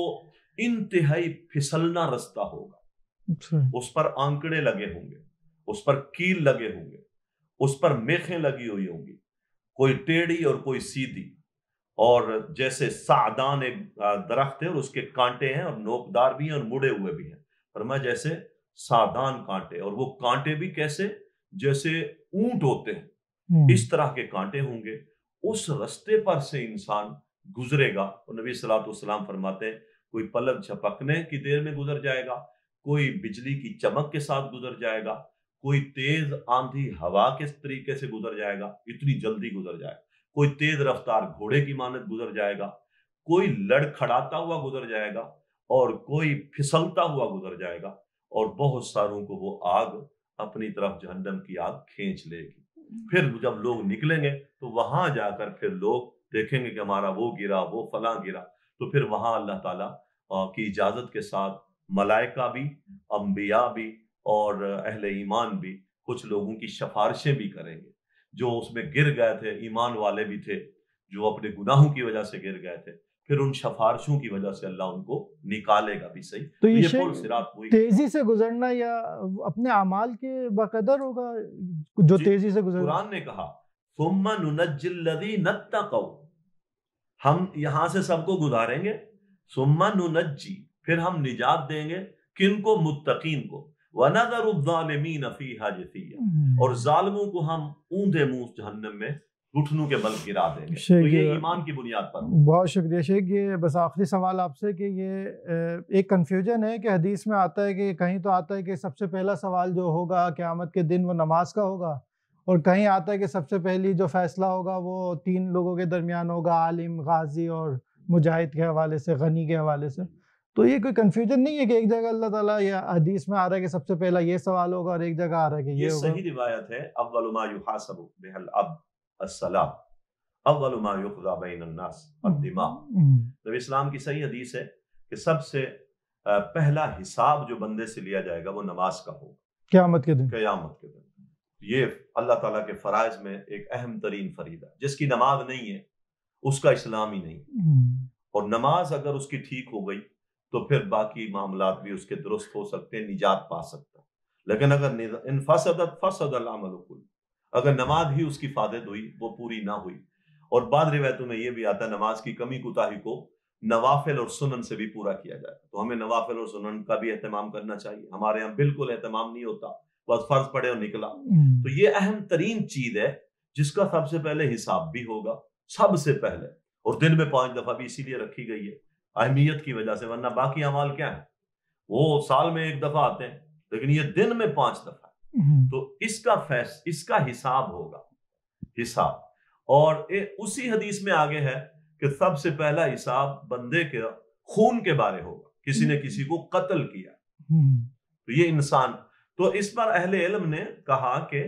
انتہائی پھسلنا رستہ ہوگا، اس پر آنکڑے لگے ہوں گے، اس پر کیل لگے ہوں گے، اس پر میخیں لگی ہوئی ہوں گی، کوئی ٹیڑھی اور کوئی سیدھی، اور جیسے سعدان ایک درخت ہے اور اس کے کانٹے ہیں اور نوکدار بھی ہیں اور مڑے ہوئے بھی ہیں، فرمایا جیسے سعدان کانٹے، اور وہ کانٹے بھی کیسے؟ جیسے اونٹ ہوتے ہیں، اس طرح کے کانٹے ہوں گے۔ اس رستے پر سے انسان گزرے گا، اور نبی صلی اللہ علیہ وسلم فرماتے ہیں کوئی پلک جھپکنے کی دیر میں گزر جائے گا، کوئی بجلی کی چمک کے ساتھ گزر جائے گا، کوئی تیز آندھی ہوا کے طریقے سے گزر جائے گا، اتنی جلدی گزر جائے گا، کوئی تیز رفتار گھوڑے کی مانند گزر جائے گا، کوئی لڑکھڑاتا ہوا گزر جائے گا، اور کوئی پھسلتا ہوا گزر جائے گا، اور بہت ساروں کو وہ آگ اپنی طرف جہنم کی آگ کھینچ لے گی۔ پھر جب لوگ نکلیں گے تو وہاں جا کر پھر لوگ دیکھیں گے کہ ہمارا وہ گرا، وہ فلاں گرا، تو پھر وہاں اللہ تعالیٰ کی اجازت کے ساتھ ملائکہ بھی، انبیاء بھی، اور اہل ایمان بھی کچھ لوگوں کی سفارشیں بھی کریں گے۔ جو اس میں گر گئے تھے، ایمان والے بھی تھے جو اپنے گناہوں کی وجہ سے گر گئے تھے، پھر ان سفارشوں کی وجہ سے اللہ ان کو نکالے گا بھی صحیح۔ تو یہ پل صراط وہی تیزی سے گزرنا یا اپنے اعمال کے بقدر ہوگا جو جی، تیزی سے گزرنا؟ قرآن نے کہا ثم ننجی الذین اتقوا، ہم یہاں سے سب کو گزاریں گے، ثم ننجی، پھر ہم نجات دیں گے، کن کو؟ متقین کو، وَنَذَرُ الظَّالِمِينَ فِيهَا جِثِيًّا، اور ظالموں کو ہم اوندے منہ جہنم میں گھٹنوں کے بل گرا دیں گے۔ تو یہ ایمان کی بنیاد پر۔ بہت شکریہ شیخ۔ یہ بس آخری سوال آپ سے کہ یہ ایک کنفیوژن ہے کہ حدیث میں آتا ہے کہ کہیں تو آتا ہے کہ سب سے پہلا سوال جو ہوگا قیامت کے دن وہ نماز کا ہوگا، اور کہیں آتا ہے کہ سب سے پہلی جو فیصلہ ہوگا وہ تین لوگوں کے درمیان ہوگا، عالم، غازی اور مجاہد کے حوالے سے، غنی کے حوالے سے۔ تو یہ کوئی کنفیوژن نہیں ہے کہ ایک جگہ اللہ تعالیٰ یا حدیث میں آ رہا ہے کہ سب سے پہلا یہ سوال ہوگا اور ایک جگہ آ رہا ہے کہ یہ ہوگا؟ یہ صحیح روایت ہے، اول ما یحاسب بہ العبد الصلاۃ، اول ما یقضی بین الناس الدماء۔ نبی اسلام کی صحیح حدیث ہے کہ سب سے پہلا حساب جو بندے سے لیا جائے گا وہ نماز کا ہوگا قیامت کے دن۔ قیامت کے دن یہ اللہ تعالیٰ کے فرائض میں ایک اہم ترین فریضہ ہے۔ جس کی نماز نہیں ہے اس کا اسلام ہی نہیں، اور نماز اگر اس کی ٹھیک ہو گئی تو پھر باقی معاملات بھی اس کے درست ہو سکتے ہیں، نجات پا سکتا ہے۔ لیکن اگر ان فسدت فسد العمل کل، اگر نماز ہی اس کی فاسد ہوئی، وہ پوری نہ ہوئی، اور بعض روایتوں میں یہ بھی آتا ہے نماز کی کمی کوتاہی کو نوافل اور سنن سے بھی پورا کیا جائے، تو ہمیں نوافل اور سنن کا بھی اہتمام کرنا چاہیے۔ ہمارے یہاں بالکل اہتمام نہیں ہوتا، بس فرض پڑے اور نکلا۔ تو یہ اہم ترین چیز ہے جس کا سب سے پہلے حساب بھی ہوگا، سب سے پہلے، اور دن میں پانچ دفعہ بھی اسی لیے رکھی گئی ہے اہمیت کی وجہ سے، ورنہ باقی اعمال کیا ہیں؟ وہ سال میں ایک دفعہ آتے ہیں، لیکن یہ دن میں پانچ دفعہ۔ تو اس کا فیص اس کا حساب ہوگا، حساب۔ اور اسی حدیث میں آگے ہے کہ سب سے پہلا حساب بندے کے خون کے بارے ہوگا، کسی نے کسی کو قتل کیا تو یہ انسان، تو اس پر اہل علم نے کہا کہ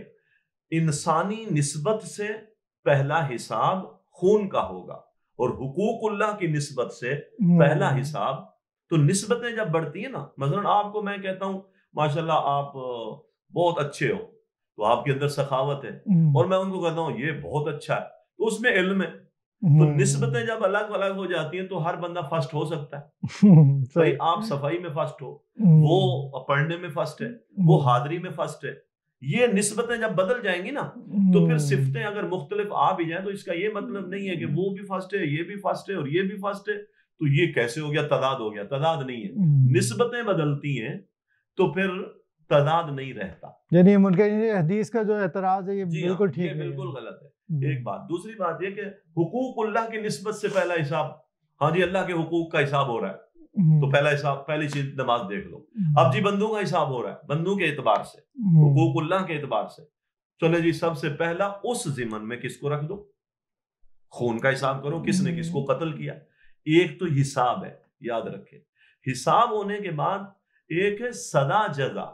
انسانی نسبت سے پہلا حساب خون کا ہوگا، اور حقوق اللہ کی نسبت سے پہلا حساب۔ تو نسبتیں جب بڑھتی ہیں نا، مثلا آپ کو میں کہتا ہوں ماشاءاللہ آپ بہت اچھے ہو، تو آپ کے اندر سخاوت ہے، اور میں ان کو کہتا ہوں یہ بہت اچھا ہے، تو اس میں علم ہے۔ تو نسبتیں جب الگ الگ ہو جاتی ہیں تو ہر بندہ فرسٹ ہو سکتا ہے۔ بھائی آپ صفائی میں فرسٹ ہو، وہ پڑھنے میں فرسٹ ہے، وہ حاضری میں فرسٹ ہے۔ یہ نسبتیں جب بدل جائیں گی نا تو پھر صفتیں اگر مختلف آ بھی جائیں تو اس کا یہ مطلب نہیں ہے کہ وہ بھی فرسٹ ہے، یہ بھی فرسٹ ہے اور یہ بھی فرسٹ ہے، تو یہ کیسے ہو گیا؟ تعداد ہو گیا؟ تعداد نہیں ہے، نسبتیں بدلتی ہیں تو پھر تعداد نہیں رہتا۔ یعنی منکر حدیث کا جو اعتراض ہے یہ بالکل ٹھیک ہے، بالکل غلط ہے۔ ایک بات، دوسری بات یہ کہ حقوق اللہ کی نسبت سے پہلا حساب، ہاں جی اللہ کے حقوق کا حساب ہو رہا ہے، تو پہلا حساب، پہلی چیز نماز دیکھ لو. اب جی بندوں کا حساب ہو رہا ہے، بندوں کے اعتبار سے، حقوق اللہ کے اعتبار سے. چلے جی سب سے پہلا اس ضمن میں کس کو رکھ دو؟ خون کا حساب کرو، کس نے کس کو قتل کیا. ایک تو حساب ہے، یاد رکھے. حساب ہونے کے بعد ایک ہے سزا جزا،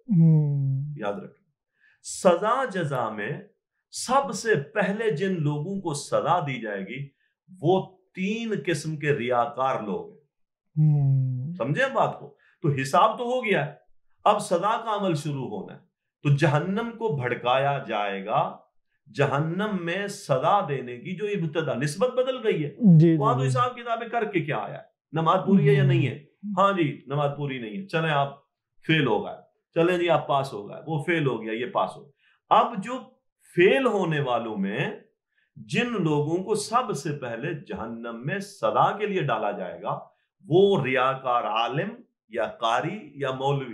یاد رکھے. سزا جزا میں سب سے پہلے جن لوگوں کو سزا دی جائے گی وہ تین قسم کے ریاکار لوگ ہیں. سمجھے بات کو؟ تو حساب تو ہو گیا ہے، اب سزا کا عمل شروع ہونا ہے. تو جہنم کو بھڑکایا جائے گا. جہنم میں سزا دینے کی جو ابتدا، نسبت بدل گئی ہے. وہاں تو حساب کتابیں کر کے کیا آیا ہے، نماز پوری ہے یا نہیں ہے؟ ہاں جی نماز پوری نہیں ہے، چلیں آپ فیل ہو گئے. چلیں جی آپ پاس ہو گئے، وہ فیل ہو گیا، یہ پاس ہو گیا. اب جو فیل ہونے والوں میں جن لوگوں کو سب سے پہلے جہنم میں سزا کے لیے ڈالا جائے گا وہ ریاکار عالم یا قاری یا مولوی،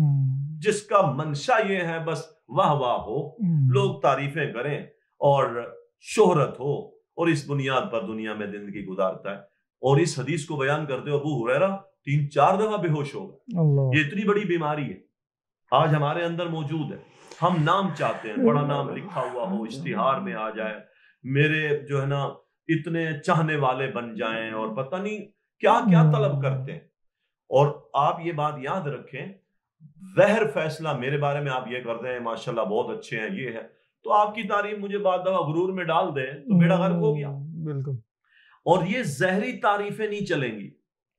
جس کا منشا یہ ہے بس واہ واہ ہو، لوگ تعریفیں کریں اور شہرت ہو، اور اس بنیاد پر دنیا میں زندگی گزارتا ہے. اور اس حدیث کو بیان کرتے ابو ہریرہ تین چار دفعہ بے ہوش ہو گئے. یہ اتنی بڑی بیماری ہے، آج ہمارے اندر موجود ہے. ہم نام چاہتے ہیں، بڑا نام لکھا ہوا ہو، اشتہار میں آ جائے، میرے جو ہے نا اتنے چاہنے والے بن جائیں، اور پتہ نہیں کیا کیا طلب کرتے ہیں. اور آپ یہ بات یاد رکھیں، ظاہر فیصلہ میرے بارے میں آپ یہ کرتے ہیں ماشاءاللہ بہت اچھے ہیں، یہ ہے، تو آپ کی تعریف مجھے بعد دفعہ غرور میں ڈال دیں تو بیڑا غرق ہو گیا. بالکل. اور یہ ظاہری تعریفیں نہیں چلیں گی،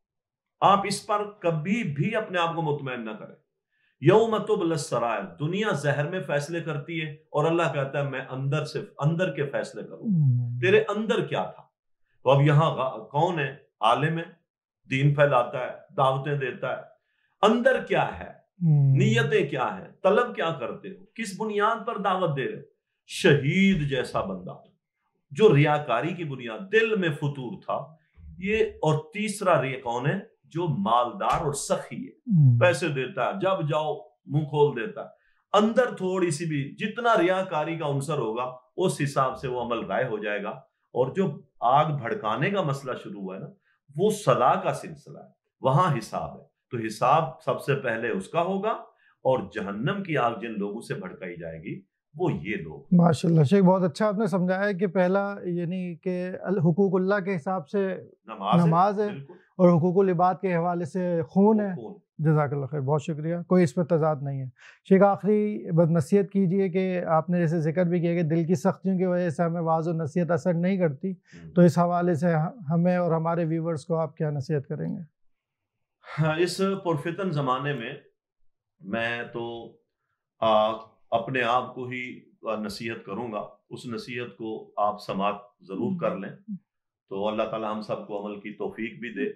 آپ اس پر کبھی بھی اپنے آپ کو مطمئن نہ کریں. یوم تبلی السرائر، دنیا ظاہر میں فیصلے کرتی ہے اور اللہ کہتا ہے میں اندر سے اندر کے فیصلے کروں. تیرے اندر کیا تھا؟ تو اب یہاں کون ہے؟ عالم ہے، دین پھیلاتا ہے، دعوتیں دیتا ہے. اندر کیا ہے؟ نیتیں کیا ہیں؟ طلب کیا کرتے ہو؟ کس بنیاد پر دعوت دے رہے؟ شہید جیسا بندہ جو ریاکاری کی بنیاد، دل میں فطور تھا یہ. اور تیسرا ریا کون ہے؟ جو مالدار اور سخی ہے، پیسے دیتا ہے، جب جاؤ منہ کھول دیتا ہے. اندر تھوڑی سی بھی جتنا ریاکاری کا عنصر ہوگا اس حساب سے وہ عمل ضائع ہو جائے گا. اور جو آگ بھڑکانے کا مسئلہ شروع ہوا ہے نا، وہ سزا کا سلسلہ ہے، وہاں حساب ہے. تو حساب سب سے پہلے اس کا ہوگا، اور جہنم کی آگ جن لوگوں سے بھڑکائی جائے گی وہ یہ لوگ. ماشاءاللہ شیخ، بہت اچھا آپ نے سمجھایا کہ پہلا یعنی کہ حقوق اللہ کے حساب سے نماز ہے، اور حقوق العباد کے حوالے سے خون ہے. جزاک اللہ خیر، بہت شکریہ، کوئی اس میں تضاد نہیں ہے. شیخ آخری بس نصیحت کیجئے کہ آپ نے جیسے ذکر بھی کیا کہ دل کی سختیوں کی وجہ سے ہمیں واعظ و نصیحت اثر نہیں کرتی، تو اس حوالے سے ہمیں اور ہمارے ویورز کو آپ کیا نصیحت کریں گے؟ اس پرفتن زمانے میں میں تو اپنے آپ کو ہی نصیحت کروں گا، اس نصیحت کو آپ سماعت ضرور کر لیں، تو اللہ تعالیٰ ہم سب کو عمل کی توفیق بھی دے.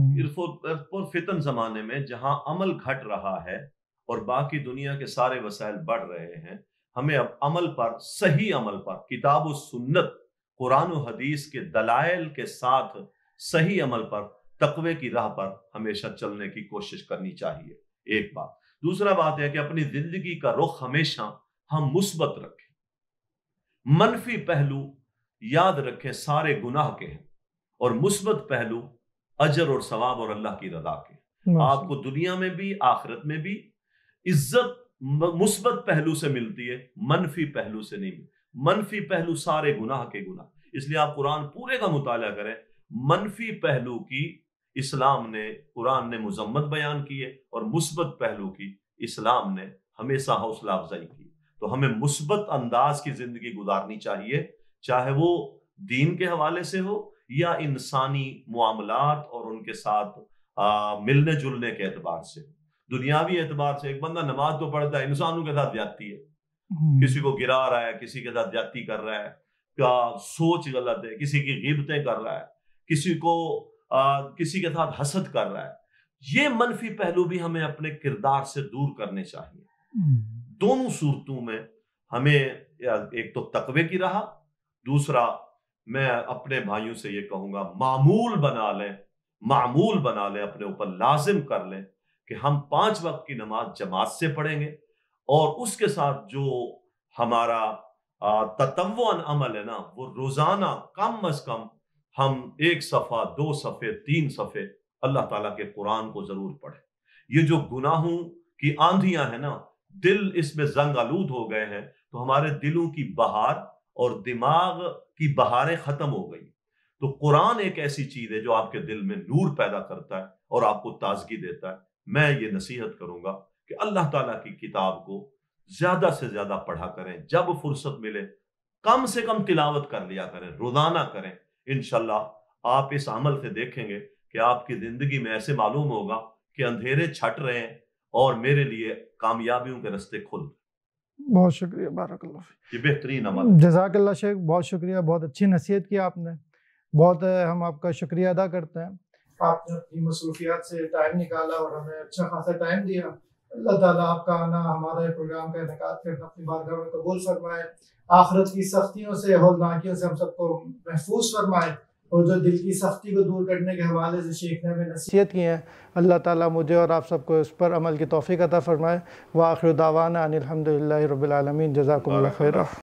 پرفتن زمانے میں جہاں عمل گھٹ رہا ہے اور باقی دنیا کے سارے وسائل بڑھ رہے ہیں، ہمیں اب عمل پر، صحیح عمل پر، کتاب و سنت، قرآن و حدیث کے دلائل کے ساتھ صحیح عمل پر، تقوی کی راہ پر ہمیشہ چلنے کی کوشش کرنی چاہیے. ایک بات. دوسرا بات ہے کہ اپنی زندگی کا رخ ہمیشہ ہم مثبت رکھیں. منفی پہلو یاد رکھیں سارے گناہ کے ہیں، اور مثبت پہلو اجر اور ثواب اور اللہ کی رضا کے. آپ کو دنیا میں بھی آخرت میں بھی عزت مثبت پہلو سے ملتی ہے، منفی پہلو سے نہیں ملتی. منفی پہلو سارے گناہ کے گناہ. اس لیے آپ قرآن پورے کا مطالعہ کریں. منفی پہلو کی اسلام نے، قرآن نے مذمت بیان کی ہے، اور مثبت پہلو کی اسلام نے ہمیشہ حوصلہ افزائی کی. تو ہمیں مثبت انداز کی زندگی گزارنی چاہیے، چاہے وہ دین کے حوالے سے ہو یا انسانی معاملات اور ان کے ساتھ آ, ملنے جلنے کے اعتبار سے. دنیاوی اعتبار سے ایک بندہ نماز تو پڑھتا ہے، انسانوں کے ساتھ زیادتی ہے، کسی کو گرا رہا ہے، کسی کے ساتھ زیادتی کر رہا ہے، کیا سوچ غلط ہے، کسی کی غیبتیں کر رہا ہے، کسی کو آ, کسی کے ساتھ حسد کر رہا ہے. یہ منفی پہلو بھی ہمیں اپنے کردار سے دور کرنے چاہیے. دونوں صورتوں میں ہمیں ایک تو تقوی کی راہ، دوسرا میں اپنے بھائیوں سے یہ کہوں گا معمول بنا لیں، معمول بنا لیں، اپنے اوپر لازم کر لیں کہ ہم پانچ وقت کی نماز جماعت سے پڑھیں گے، اور اس کے ساتھ جو ہمارا تطوعاً عمل ہے نا، وہ روزانہ کم از کم ہم ایک صفحہ، دو صفحے، تین صفحے اللہ تعالیٰ کے قرآن کو ضرور پڑھیں. یہ جو گناہوں کی آندھیاں ہیں نا، دل اس میں زنگ آلود ہو گئے ہیں، تو ہمارے دلوں کی بہار اور دماغ کی بہاریں ختم ہو گئی. تو قرآن ایک ایسی چیز ہے جو آپ کے دل میں نور پیدا کرتا ہے اور آپ کو تازگی دیتا ہے. میں یہ نصیحت کروں گا کہ اللہ تعالیٰ کی کتاب کو زیادہ سے زیادہ پڑھا کریں. جب فرصت ملے کم سے کم تلاوت کر لیا کریں، روزانہ کریں. انشاءاللہ آپ اس عمل سے دیکھیں گے کہ آپ کی زندگی میں ایسے معلوم ہوگا کہ اندھیرے چھٹ رہے ہیں اور میرے لیے کامیابیوں کے رستے کھل رہے ہیں. بہت شکریہ، بارک اللہ فیک. یہ بہترین عمل. جزاک اللہ شیخ، بہت شکریہ، بہت اچھی نصیحت کی آپ نے. بہت ہم آپ کا شکریہ ادا کرتے ہیں. آپ نے اپنی مصروفیات سے ٹائم نکالا اور ہمیں اچھا خاصا ٹائم دیا. اللہ تعالیٰ آپ کا آنا، ہمارے پروگرام کا انعقاد کرنا اپنی بارگاہ میں قبول فرمائے. آخرت کی سختیوں سے، ہولناکیوں سے ہم سب کو محفوظ فرمائے، اور جو دل کی سختی کو دور کرنے کے حوالے سے شیخ نے ہمیں نصیحت کی ہیں، اللہ تعالیٰ مجھے اور آپ سب کو اس پر عمل کی توفیق عطا فرمائے. وآخر دعوانا ان الحمد للہ رب العالمین. جزاکم اللہ خیرہ.